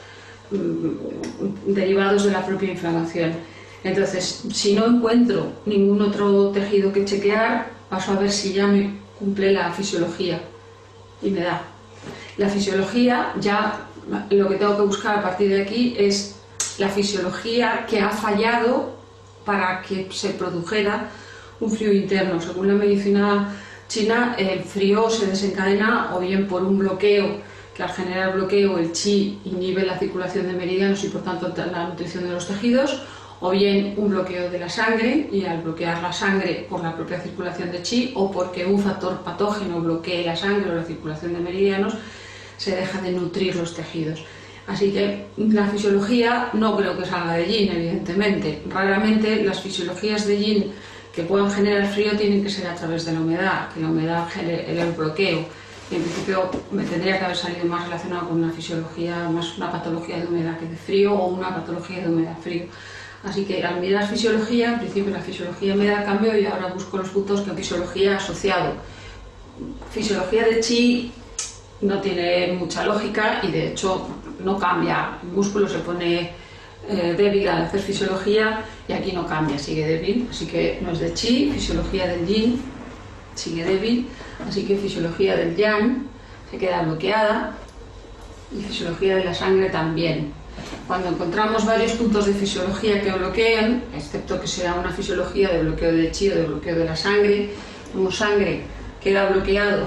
Speaker 2: derivados de la propia inflamación. Entonces, si no encuentro ningún otro tejido que chequear, paso a ver si ya me cumple la fisiología y me da. La fisiología, ya lo que tengo que buscar a partir de aquí es la fisiología que ha fallado para que se produjera un frío interno. Según la medicina china, el frío se desencadena o bien por un bloqueo, que al generar bloqueo el chi inhibe la circulación de meridianos y por tanto la nutrición de los tejidos, o bien un bloqueo de la sangre, y al bloquear la sangre por la propia circulación de chi o porque un factor patógeno bloquee la sangre o la circulación de meridianos, se deja de nutrir los tejidos. Así que la fisiología no creo que salga de yin, evidentemente. Raramente las fisiologías de yin que puedan generar frío tienen que ser a través de la humedad, que la humedad genere el bloqueo. Y en principio me tendría que haber salido más relacionado con una fisiología, más una patología de humedad que de frío, o una patología de humedad-frío. Así que al mirar fisiología, en principio la fisiología me da cambio y ahora busco los puntos que fisiología asociado. Fisiología de chi no tiene mucha lógica y de hecho no cambia. El músculo se pone débil al hacer fisiología y aquí no cambia, sigue débil. Así que no es de chi, fisiología del yin sigue débil, así que fisiología del yang se queda bloqueada y fisiología de la sangre también. Cuando encontramos varios puntos de fisiología que bloquean, excepto que sea una fisiología de bloqueo de chi o de bloqueo de la sangre, como sangre queda bloqueado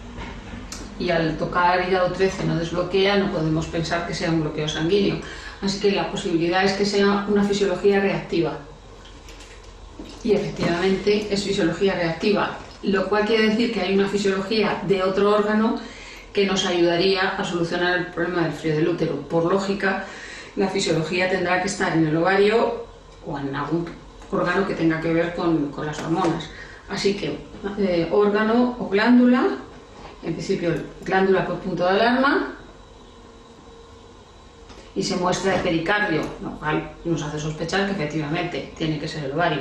Speaker 2: y al tocar hígado 13 no desbloquea, no podemos pensar que sea un bloqueo sanguíneo. Así que la posibilidad es que sea una fisiología reactiva. Y efectivamente es fisiología reactiva, lo cual quiere decir que hay una fisiología de otro órgano que nos ayudaría a solucionar el problema del frío del útero. Por lógica, la fisiología tendrá que estar en el ovario o en algún órgano que tenga que ver con las hormonas. Así que órgano o glándula, en principio glándula por punto de alarma, y se muestra el pericardio, lo cual nos hace sospechar que efectivamente tiene que ser el ovario.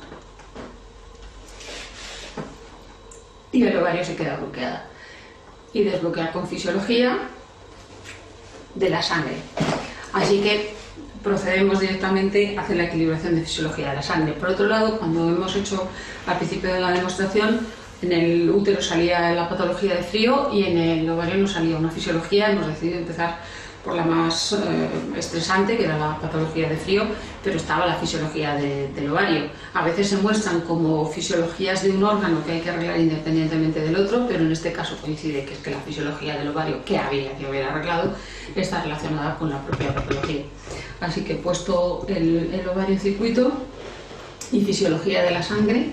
Speaker 2: Y el ovario se queda bloqueada. Y desbloquear con fisiología de la sangre. Así que procedemos directamente a hacer la equilibración de fisiología de la sangre. Por otro lado, cuando hemos hecho al principio de la demostración, en el útero salía la patología de frío y en el ovario no salía una fisiología. Hemos decidido empezar por la más estresante, que era la patología de frío, pero estaba la fisiología del ovario. A veces se muestran como fisiologías de un órgano que hay que arreglar independientemente del otro, pero en este caso coincide que es que la fisiología del ovario, que había que haber arreglado, está relacionada con la propia patología. Así que he puesto el ovario en circuito y fisiología de la sangre.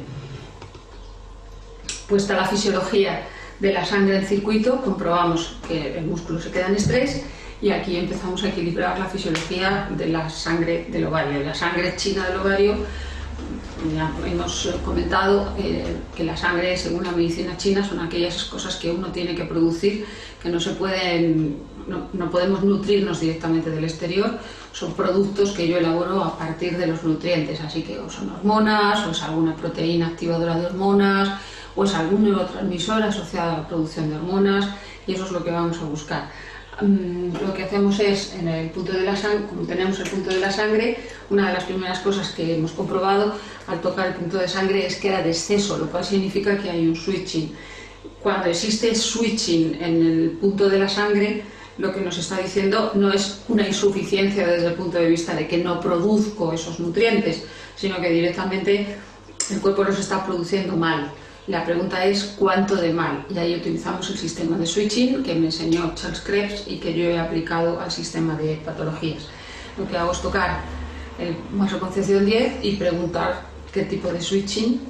Speaker 2: Puesta la fisiología de la sangre en circuito, comprobamos que el músculo se queda en estrés. Y aquí empezamos a equilibrar la fisiología de la sangre del ovario. La sangre china del ovario, ya hemos comentado que la sangre, según la medicina china, son aquellas cosas que uno tiene que producir, que no se pueden, no podemos nutrirnos directamente del exterior, son productos que yo elaboro a partir de los nutrientes, así que o son hormonas, o es alguna proteína activadora de hormonas, o es algún neurotransmisor asociado a la producción de hormonas, y eso es lo que vamos a buscar. Lo que hacemos es, en el punto de la sangre, como tenemos el punto de la sangre, una de las primeras cosas que hemos comprobado al tocar el punto de sangre es que era de exceso, lo cual significa que hay un switching. Cuando existe switching en el punto de la sangre, lo que nos está diciendo no es una insuficiencia desde el punto de vista de que no produzco esos nutrientes, sino que directamente el cuerpo los está produciendo mal. La pregunta es cuánto de mal, y ahí utilizamos el sistema de switching que me enseñó Charles Krebs y que yo he aplicado al sistema de patologías. Lo que hago es tocar el Masoconcepción 10 y preguntar qué tipo de switching.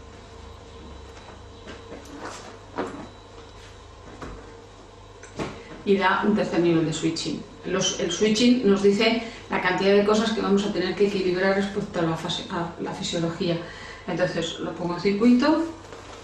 Speaker 2: Y da un tercer nivel de switching. El switching nos dice la cantidad de cosas que vamos a tener que equilibrar respecto a la fisiología. Entonces lo pongo en circuito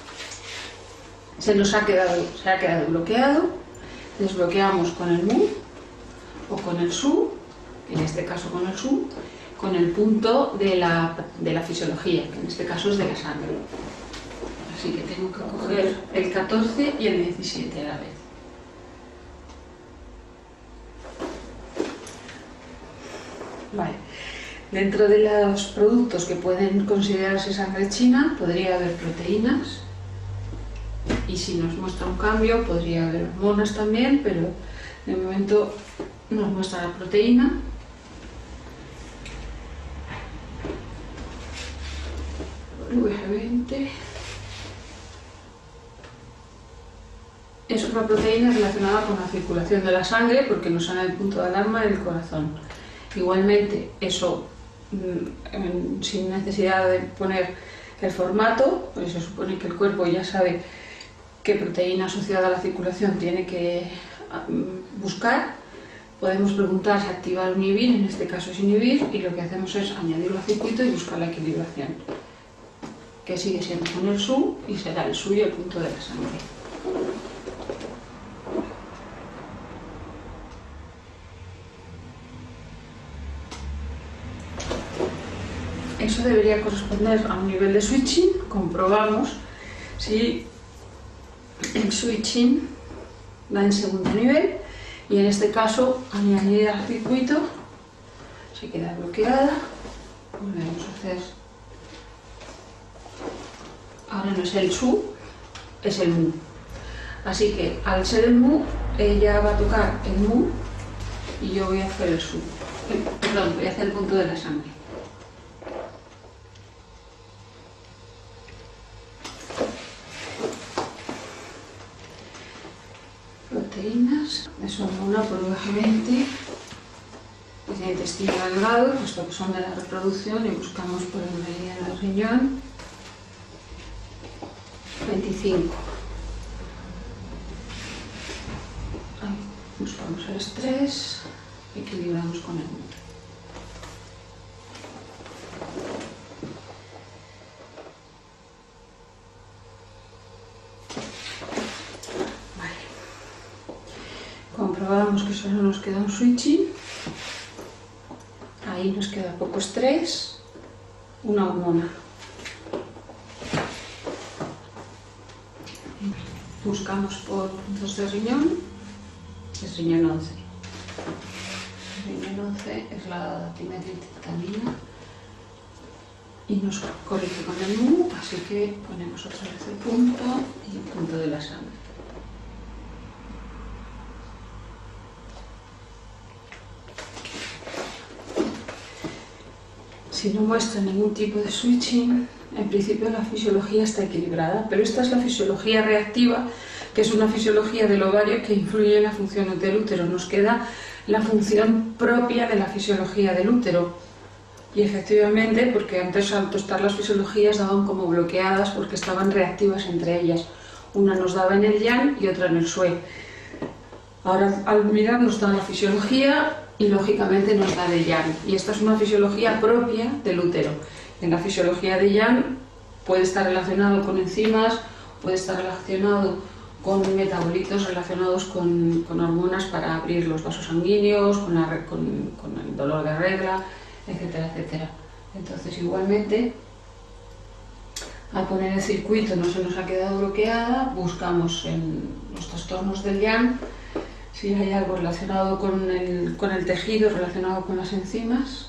Speaker 2: se ha quedado bloqueado, desbloqueamos con el mu o con el su, en este caso con el su, con el punto de la fisiología, que en este caso es de la sangre. Así que tengo que coger el 14 y el 17 a la vez. Vale. Dentro de los productos que pueden considerarse sangre china, podría haber proteínas, y si nos muestra un cambio, podría haber hormonas también, pero de momento nos muestra la proteína. VG20 es una proteína relacionada con la circulación de la sangre porque nos sale el punto de alarma del corazón. Igualmente, eso sin necesidad de poner el formato, pues se supone que el cuerpo ya sabe qué proteína asociada a la circulación tiene que buscar. Podemos preguntar si activar o inhibir, en este caso es inhibir, y lo que hacemos es añadirlo al circuito y buscar la equilibración, que sigue siendo con el SU y será el suyo el punto de la sangre. Eso debería corresponder a un nivel de switching. Comprobamos si el switching da en segundo nivel, y en este caso añadir al circuito, se queda bloqueada, volvemos a hacer. Ahora no es el su, es el mu. Así que al ser el mu, ella va a tocar el mu y yo voy a hacer el su. Perdón, voy a hacer el punto de la sangre. Proteínas, es hormona por VG20, es de intestino delgado, puesto que son de la reproducción, y buscamos por el meridiano del riñón. 25. Ahí, buscamos el estrés, equilibramos con el mu. Comprobamos que solo nos queda un switching, ahí nos queda poco estrés, una hormona. Buscamos por puntos de riñón, es riñón 11. Riñón 11 es la dimetiltriptamina y nos corrige con el mu, así que ponemos otra vez el punto y el punto de la sangre. Si no muestra ningún tipo de switching, en principio la fisiología está equilibrada, pero esta es la fisiología reactiva, que es una fisiología del ovario que influye en la función del útero. Nos queda la función propia de la fisiología del útero. Y efectivamente, porque antes al tostar las fisiologías daban como bloqueadas porque estaban reactivas entre ellas. Una nos daba en el yang y otra en el shui. Ahora al mirar nos da la fisiología y lógicamente nos da de yang. Y esta es una fisiología propia del útero. En la fisiología de yang puede estar relacionado con enzimas, puede estar relacionado con metabolitos relacionados con hormonas para abrir los vasos sanguíneos, con el dolor de regla, etcétera, etcétera. Entonces igualmente, al poner el circuito no se nos ha quedado bloqueada, buscamos en los trastornos del yang si hay algo relacionado con el tejido, relacionado con las enzimas,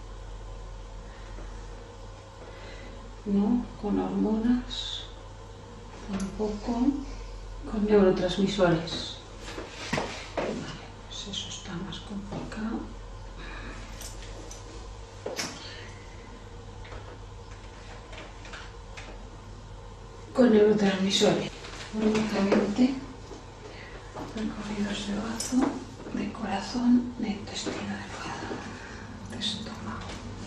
Speaker 2: ¿no? Con hormonas, tampoco, con neurotransmisores. Vale, pues eso está más complicado. Con neurotransmisores, únicamente recorridos de bazo, de corazón, de intestino delgado, de estómago,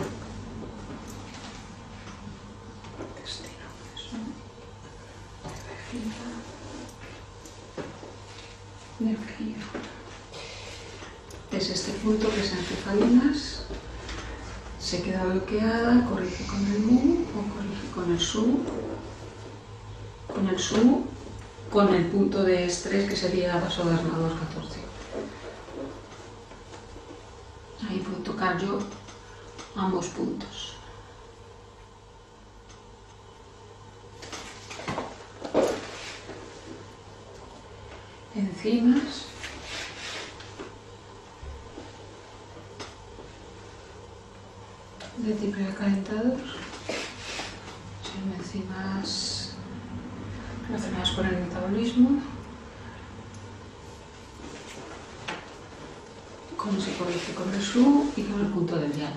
Speaker 2: intestino grueso, de vejiga, energía. Es este punto que es encefalinas, se queda bloqueada, corrige con el mu o corrige con el su. Con el su con el punto de estrés que sería vasodermador 14. Ahí puedo tocar yo ambos puntos. Enzimas. De tipo de calentador. Son enzimas relacionadas con el metabolismo. Como se conoce con el SU y con el punto del dial.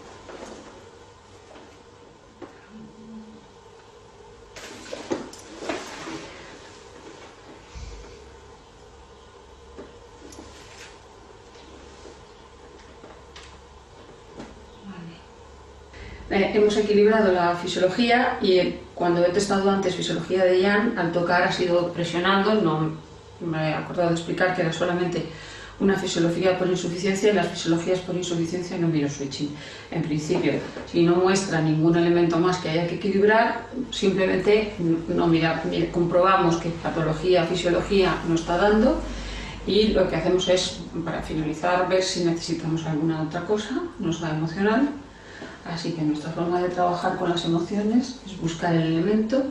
Speaker 2: Hemos equilibrado la fisiología y cuando he testado antes fisiología de Jan, al tocar ha sido presionando, no me he acordado de explicar que era solamente una fisiología por insuficiencia y las fisiologías por insuficiencia no miro switching. En principio, si no muestra ningún elemento más que haya que equilibrar, simplemente no comprobamos que patología, fisiología no está dando y lo que hacemos es, para finalizar, ver si necesitamos alguna otra cosa, nos da emocional. Así que nuestra forma de trabajar con las emociones es buscar el elemento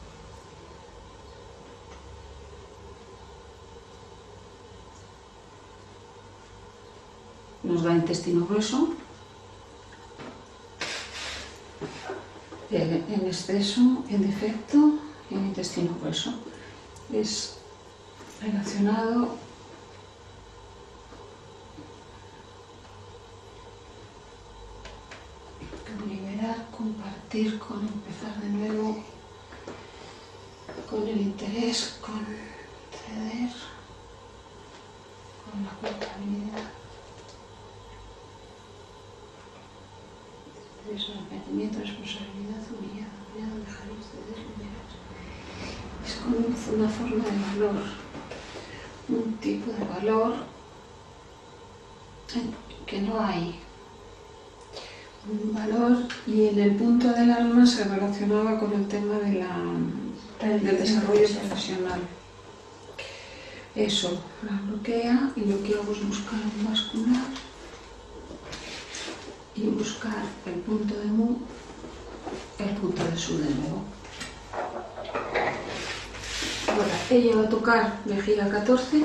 Speaker 2: nos da intestino grueso, en exceso, en defecto y en intestino grueso. Es relacionado con liberar, compartir, con empezar de nuevo, con el interés, con ceder, con la culpabilidad. Arrepentimiento, responsabilidad, humillado, dejar y ceder, liberar. Es como una forma de valor, un tipo de valor que no hay. Un valor, y en el punto del alma se relacionaba con el tema de del desarrollo profesional. Eso la bloquea y lo que hago es buscar un vascular y buscar el punto de mu, el punto de su de nuevo. Ahora, ella va a tocar vejiga 14 y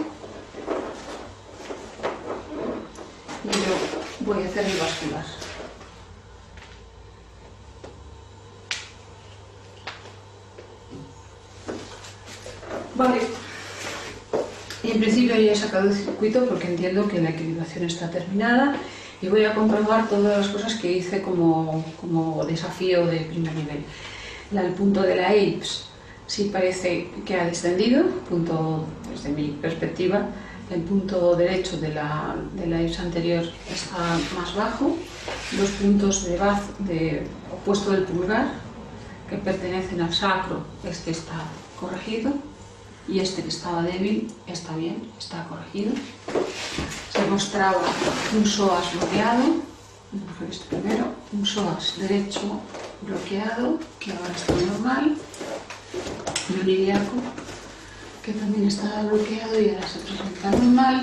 Speaker 2: yo voy a hacer el vascular. Vale. En principio ya he sacado el circuito porque entiendo que la equilibración está terminada. Y voy a comprobar todas las cosas que hice como desafío de primer nivel. El punto de la EIPS sí parece que ha descendido, desde mi perspectiva. El punto derecho de la EIPS anterior está más bajo. Los puntos de opuesto del pulgar, que pertenecen al sacro, este está corregido. Y este que estaba débil está bien, está corregido. Se mostraba un psoas bloqueado, este primero, un psoas derecho bloqueado, que ahora está normal, y un ilíaco, que también estaba bloqueado y ahora se presenta normal.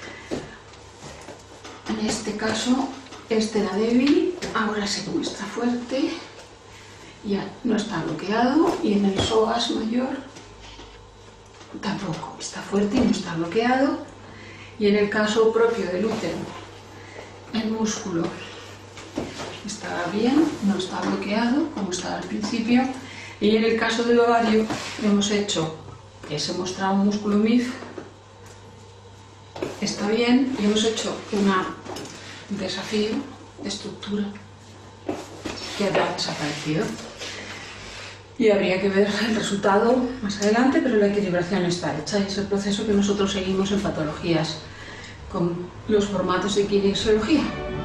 Speaker 2: En este caso, este era débil, ahora se muestra fuerte, ya no está bloqueado, y en el psoas mayor tampoco está fuerte y no está bloqueado. Y en el caso propio del útero, el músculo estaba bien, no está bloqueado como estaba al principio. Y en el caso del ovario hemos hecho que se muestra un músculo MIF, está bien, y hemos hecho un desafío de estructura que ha desaparecido. Y habría que ver el resultado más adelante, pero la equilibración está hecha y es el proceso que nosotros seguimos en patologías con los formatos de kinesiología.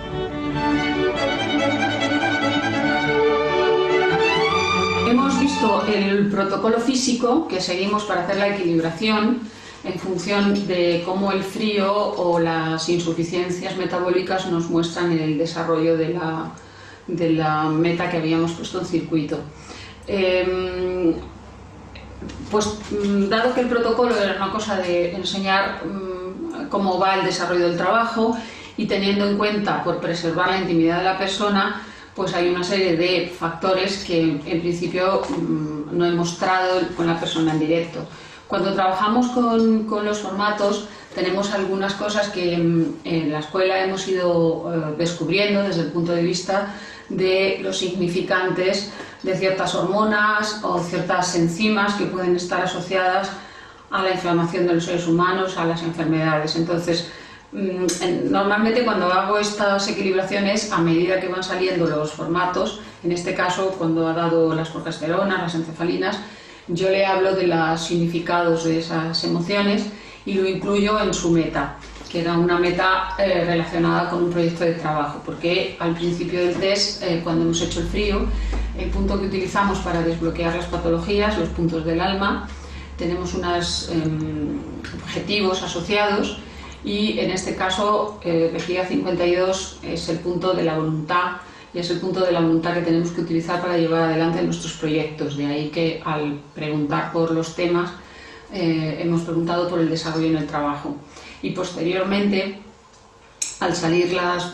Speaker 2: Hemos visto el protocolo físico que seguimos para hacer la equilibración en función de cómo el frío o las insuficiencias metabólicas nos muestran el desarrollo de la meta que habíamos puesto en circuito. pues dado que el protocolo era una cosa de enseñar cómo va el desarrollo del trabajo y teniendo en cuenta por preservar la intimidad de la persona, pues hay una serie de factores que en principio no he mostrado con la persona en directo. Cuando trabajamos con los formatos tenemos algunas cosas que en la escuela hemos ido descubriendo desde el punto de vista de los significantes de ciertas hormonas o ciertas enzimas que pueden estar asociadas a la inflamación de los seres humanos, a las enfermedades. Entonces, normalmente cuando hago estas equilibraciones, a medida que van saliendo los formatos, en este caso cuando ha dado las progesteronas, las encefalinas, yo le hablo de los significados de esas emociones y lo incluyo en su meta, que era una meta relacionada con un proyecto de trabajo, porque al principio del test, cuando hemos hecho el frío, el punto que utilizamos para desbloquear las patologías, los puntos del alma, tenemos unos objetivos asociados y en este caso vejiga 52 es el punto de la voluntad y es el punto de la voluntad que tenemos que utilizar para llevar adelante nuestros proyectos. De ahí que al preguntar por los temas hemos preguntado por el desarrollo en el trabajo. Y posteriormente, al salir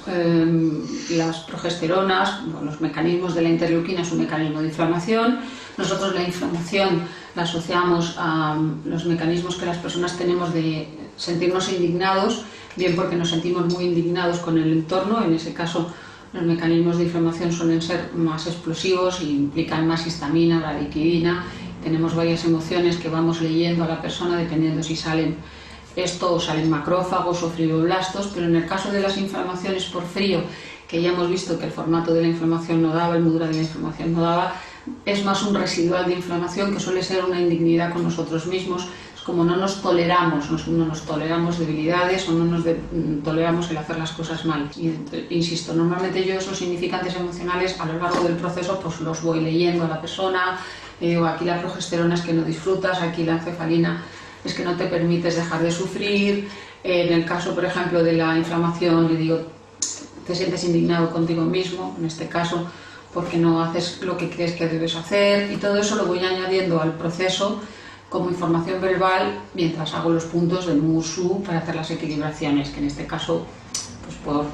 Speaker 2: las progesteronas, los mecanismos de la interleuquina es un mecanismo de inflamación. Nosotros la inflamación la asociamos a los mecanismos que las personas tenemos de sentirnos indignados, bien porque nos sentimos muy indignados con el entorno, en ese caso los mecanismos de inflamación suelen ser más explosivos e implican más histamina, radiquidina. Tenemos varias emociones que vamos leyendo a la persona dependiendo si salen esto o salen macrófagos o fibroblastos, pero en el caso de las inflamaciones por frío, que ya hemos visto que el formato de la inflamación no daba, el Mudra de la inflamación no daba, es más un residual de inflamación que suele ser una indignidad con nosotros mismos. Es como no nos toleramos debilidades o no nos toleramos el hacer las cosas mal. Y, insisto, normalmente yo esos significantes emocionales a lo largo del proceso pues los voy leyendo a la persona, digo, aquí la progesterona es que no disfrutas, aquí la encefalina es que no te permites dejar de sufrir. En el caso, por ejemplo, de la inflamación, le digo, te sientes indignado contigo mismo, en este caso, porque no haces lo que crees que debes hacer, y todo eso lo voy añadiendo al proceso como información verbal mientras hago los puntos del MUSU para hacer las equilibraciones, que en este caso, pues por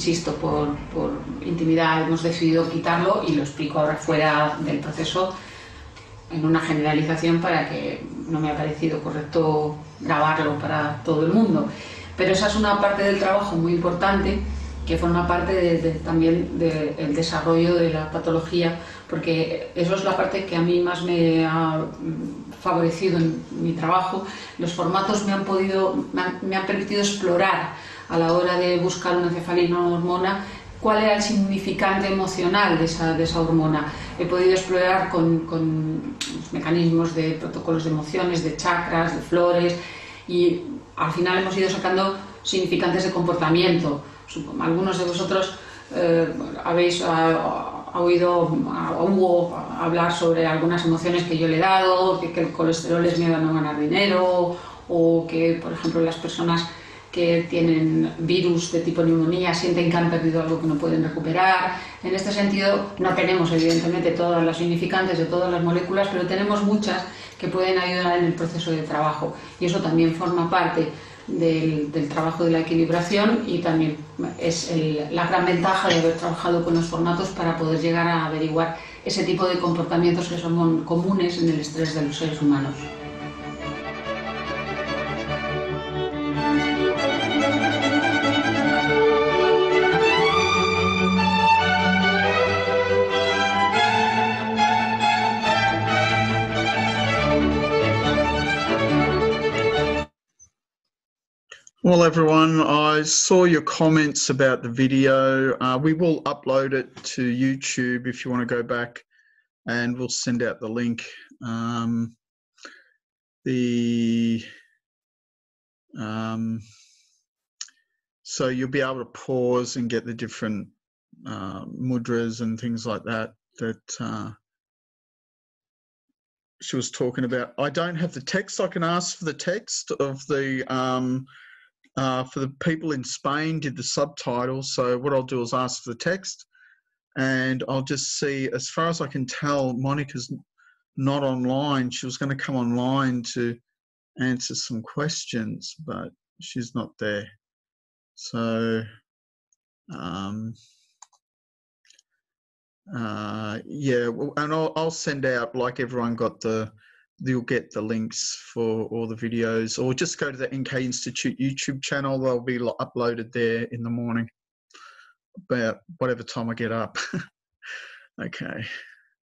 Speaker 2: intimidad hemos decidido quitarlo y lo explico ahora fuera del proceso en una generalización para que no me ha parecido correcto grabarlo para todo el mundo. Pero esa es una parte del trabajo muy importante que forma parte también del desarrollo de la patología, porque eso es la parte que a mí más me ha favorecido en mi trabajo. Los formatos me han permitido explorar a la hora de buscar una encefalina o una hormona cuál era el significante emocional de esa hormona. He podido explorar con los mecanismos de protocolos de emociones, de chakras, de flores, y al final hemos ido sacando significantes de comportamiento. Algunos de vosotros habéis oído a Hugo hablar sobre algunas emociones que yo le he dado, que el colesterol es miedo a no ganar dinero, o que, por ejemplo, las personas que tienen virus de tipo neumonía sienten que han perdido algo que no pueden recuperar. En este sentido, no tenemos evidentemente todas las significantes de todas las moléculas, pero tenemos muchas que pueden ayudar en el proceso de trabajo, y eso también forma parte del trabajo de la equilibración, y también es la gran ventaja de haber trabajado con los formatos para poder llegar a averiguar ese tipo de comportamientos que son comunes en el estrés de los seres humanos.
Speaker 1: Well, everyone, I saw your comments about the video. We will upload it to YouTube if you want to go back, and we'll send out the link. So you'll be able to pause and get the different mudras and things like that she was talking about. I don't have the text. I can ask for the text of the for the people in Spain did the subtitles. So what I'll do is ask for the text, and I'll just see, as far as I can tell, Monica's not online. She was going to come online to answer some questions, but she's not there. So, yeah, well, and I'll send out, like everyone got you'll get the links for all the videos, or just go to the NK Institute YouTube channel. They'll be uploaded there in the morning, about whatever time I get up. Okay.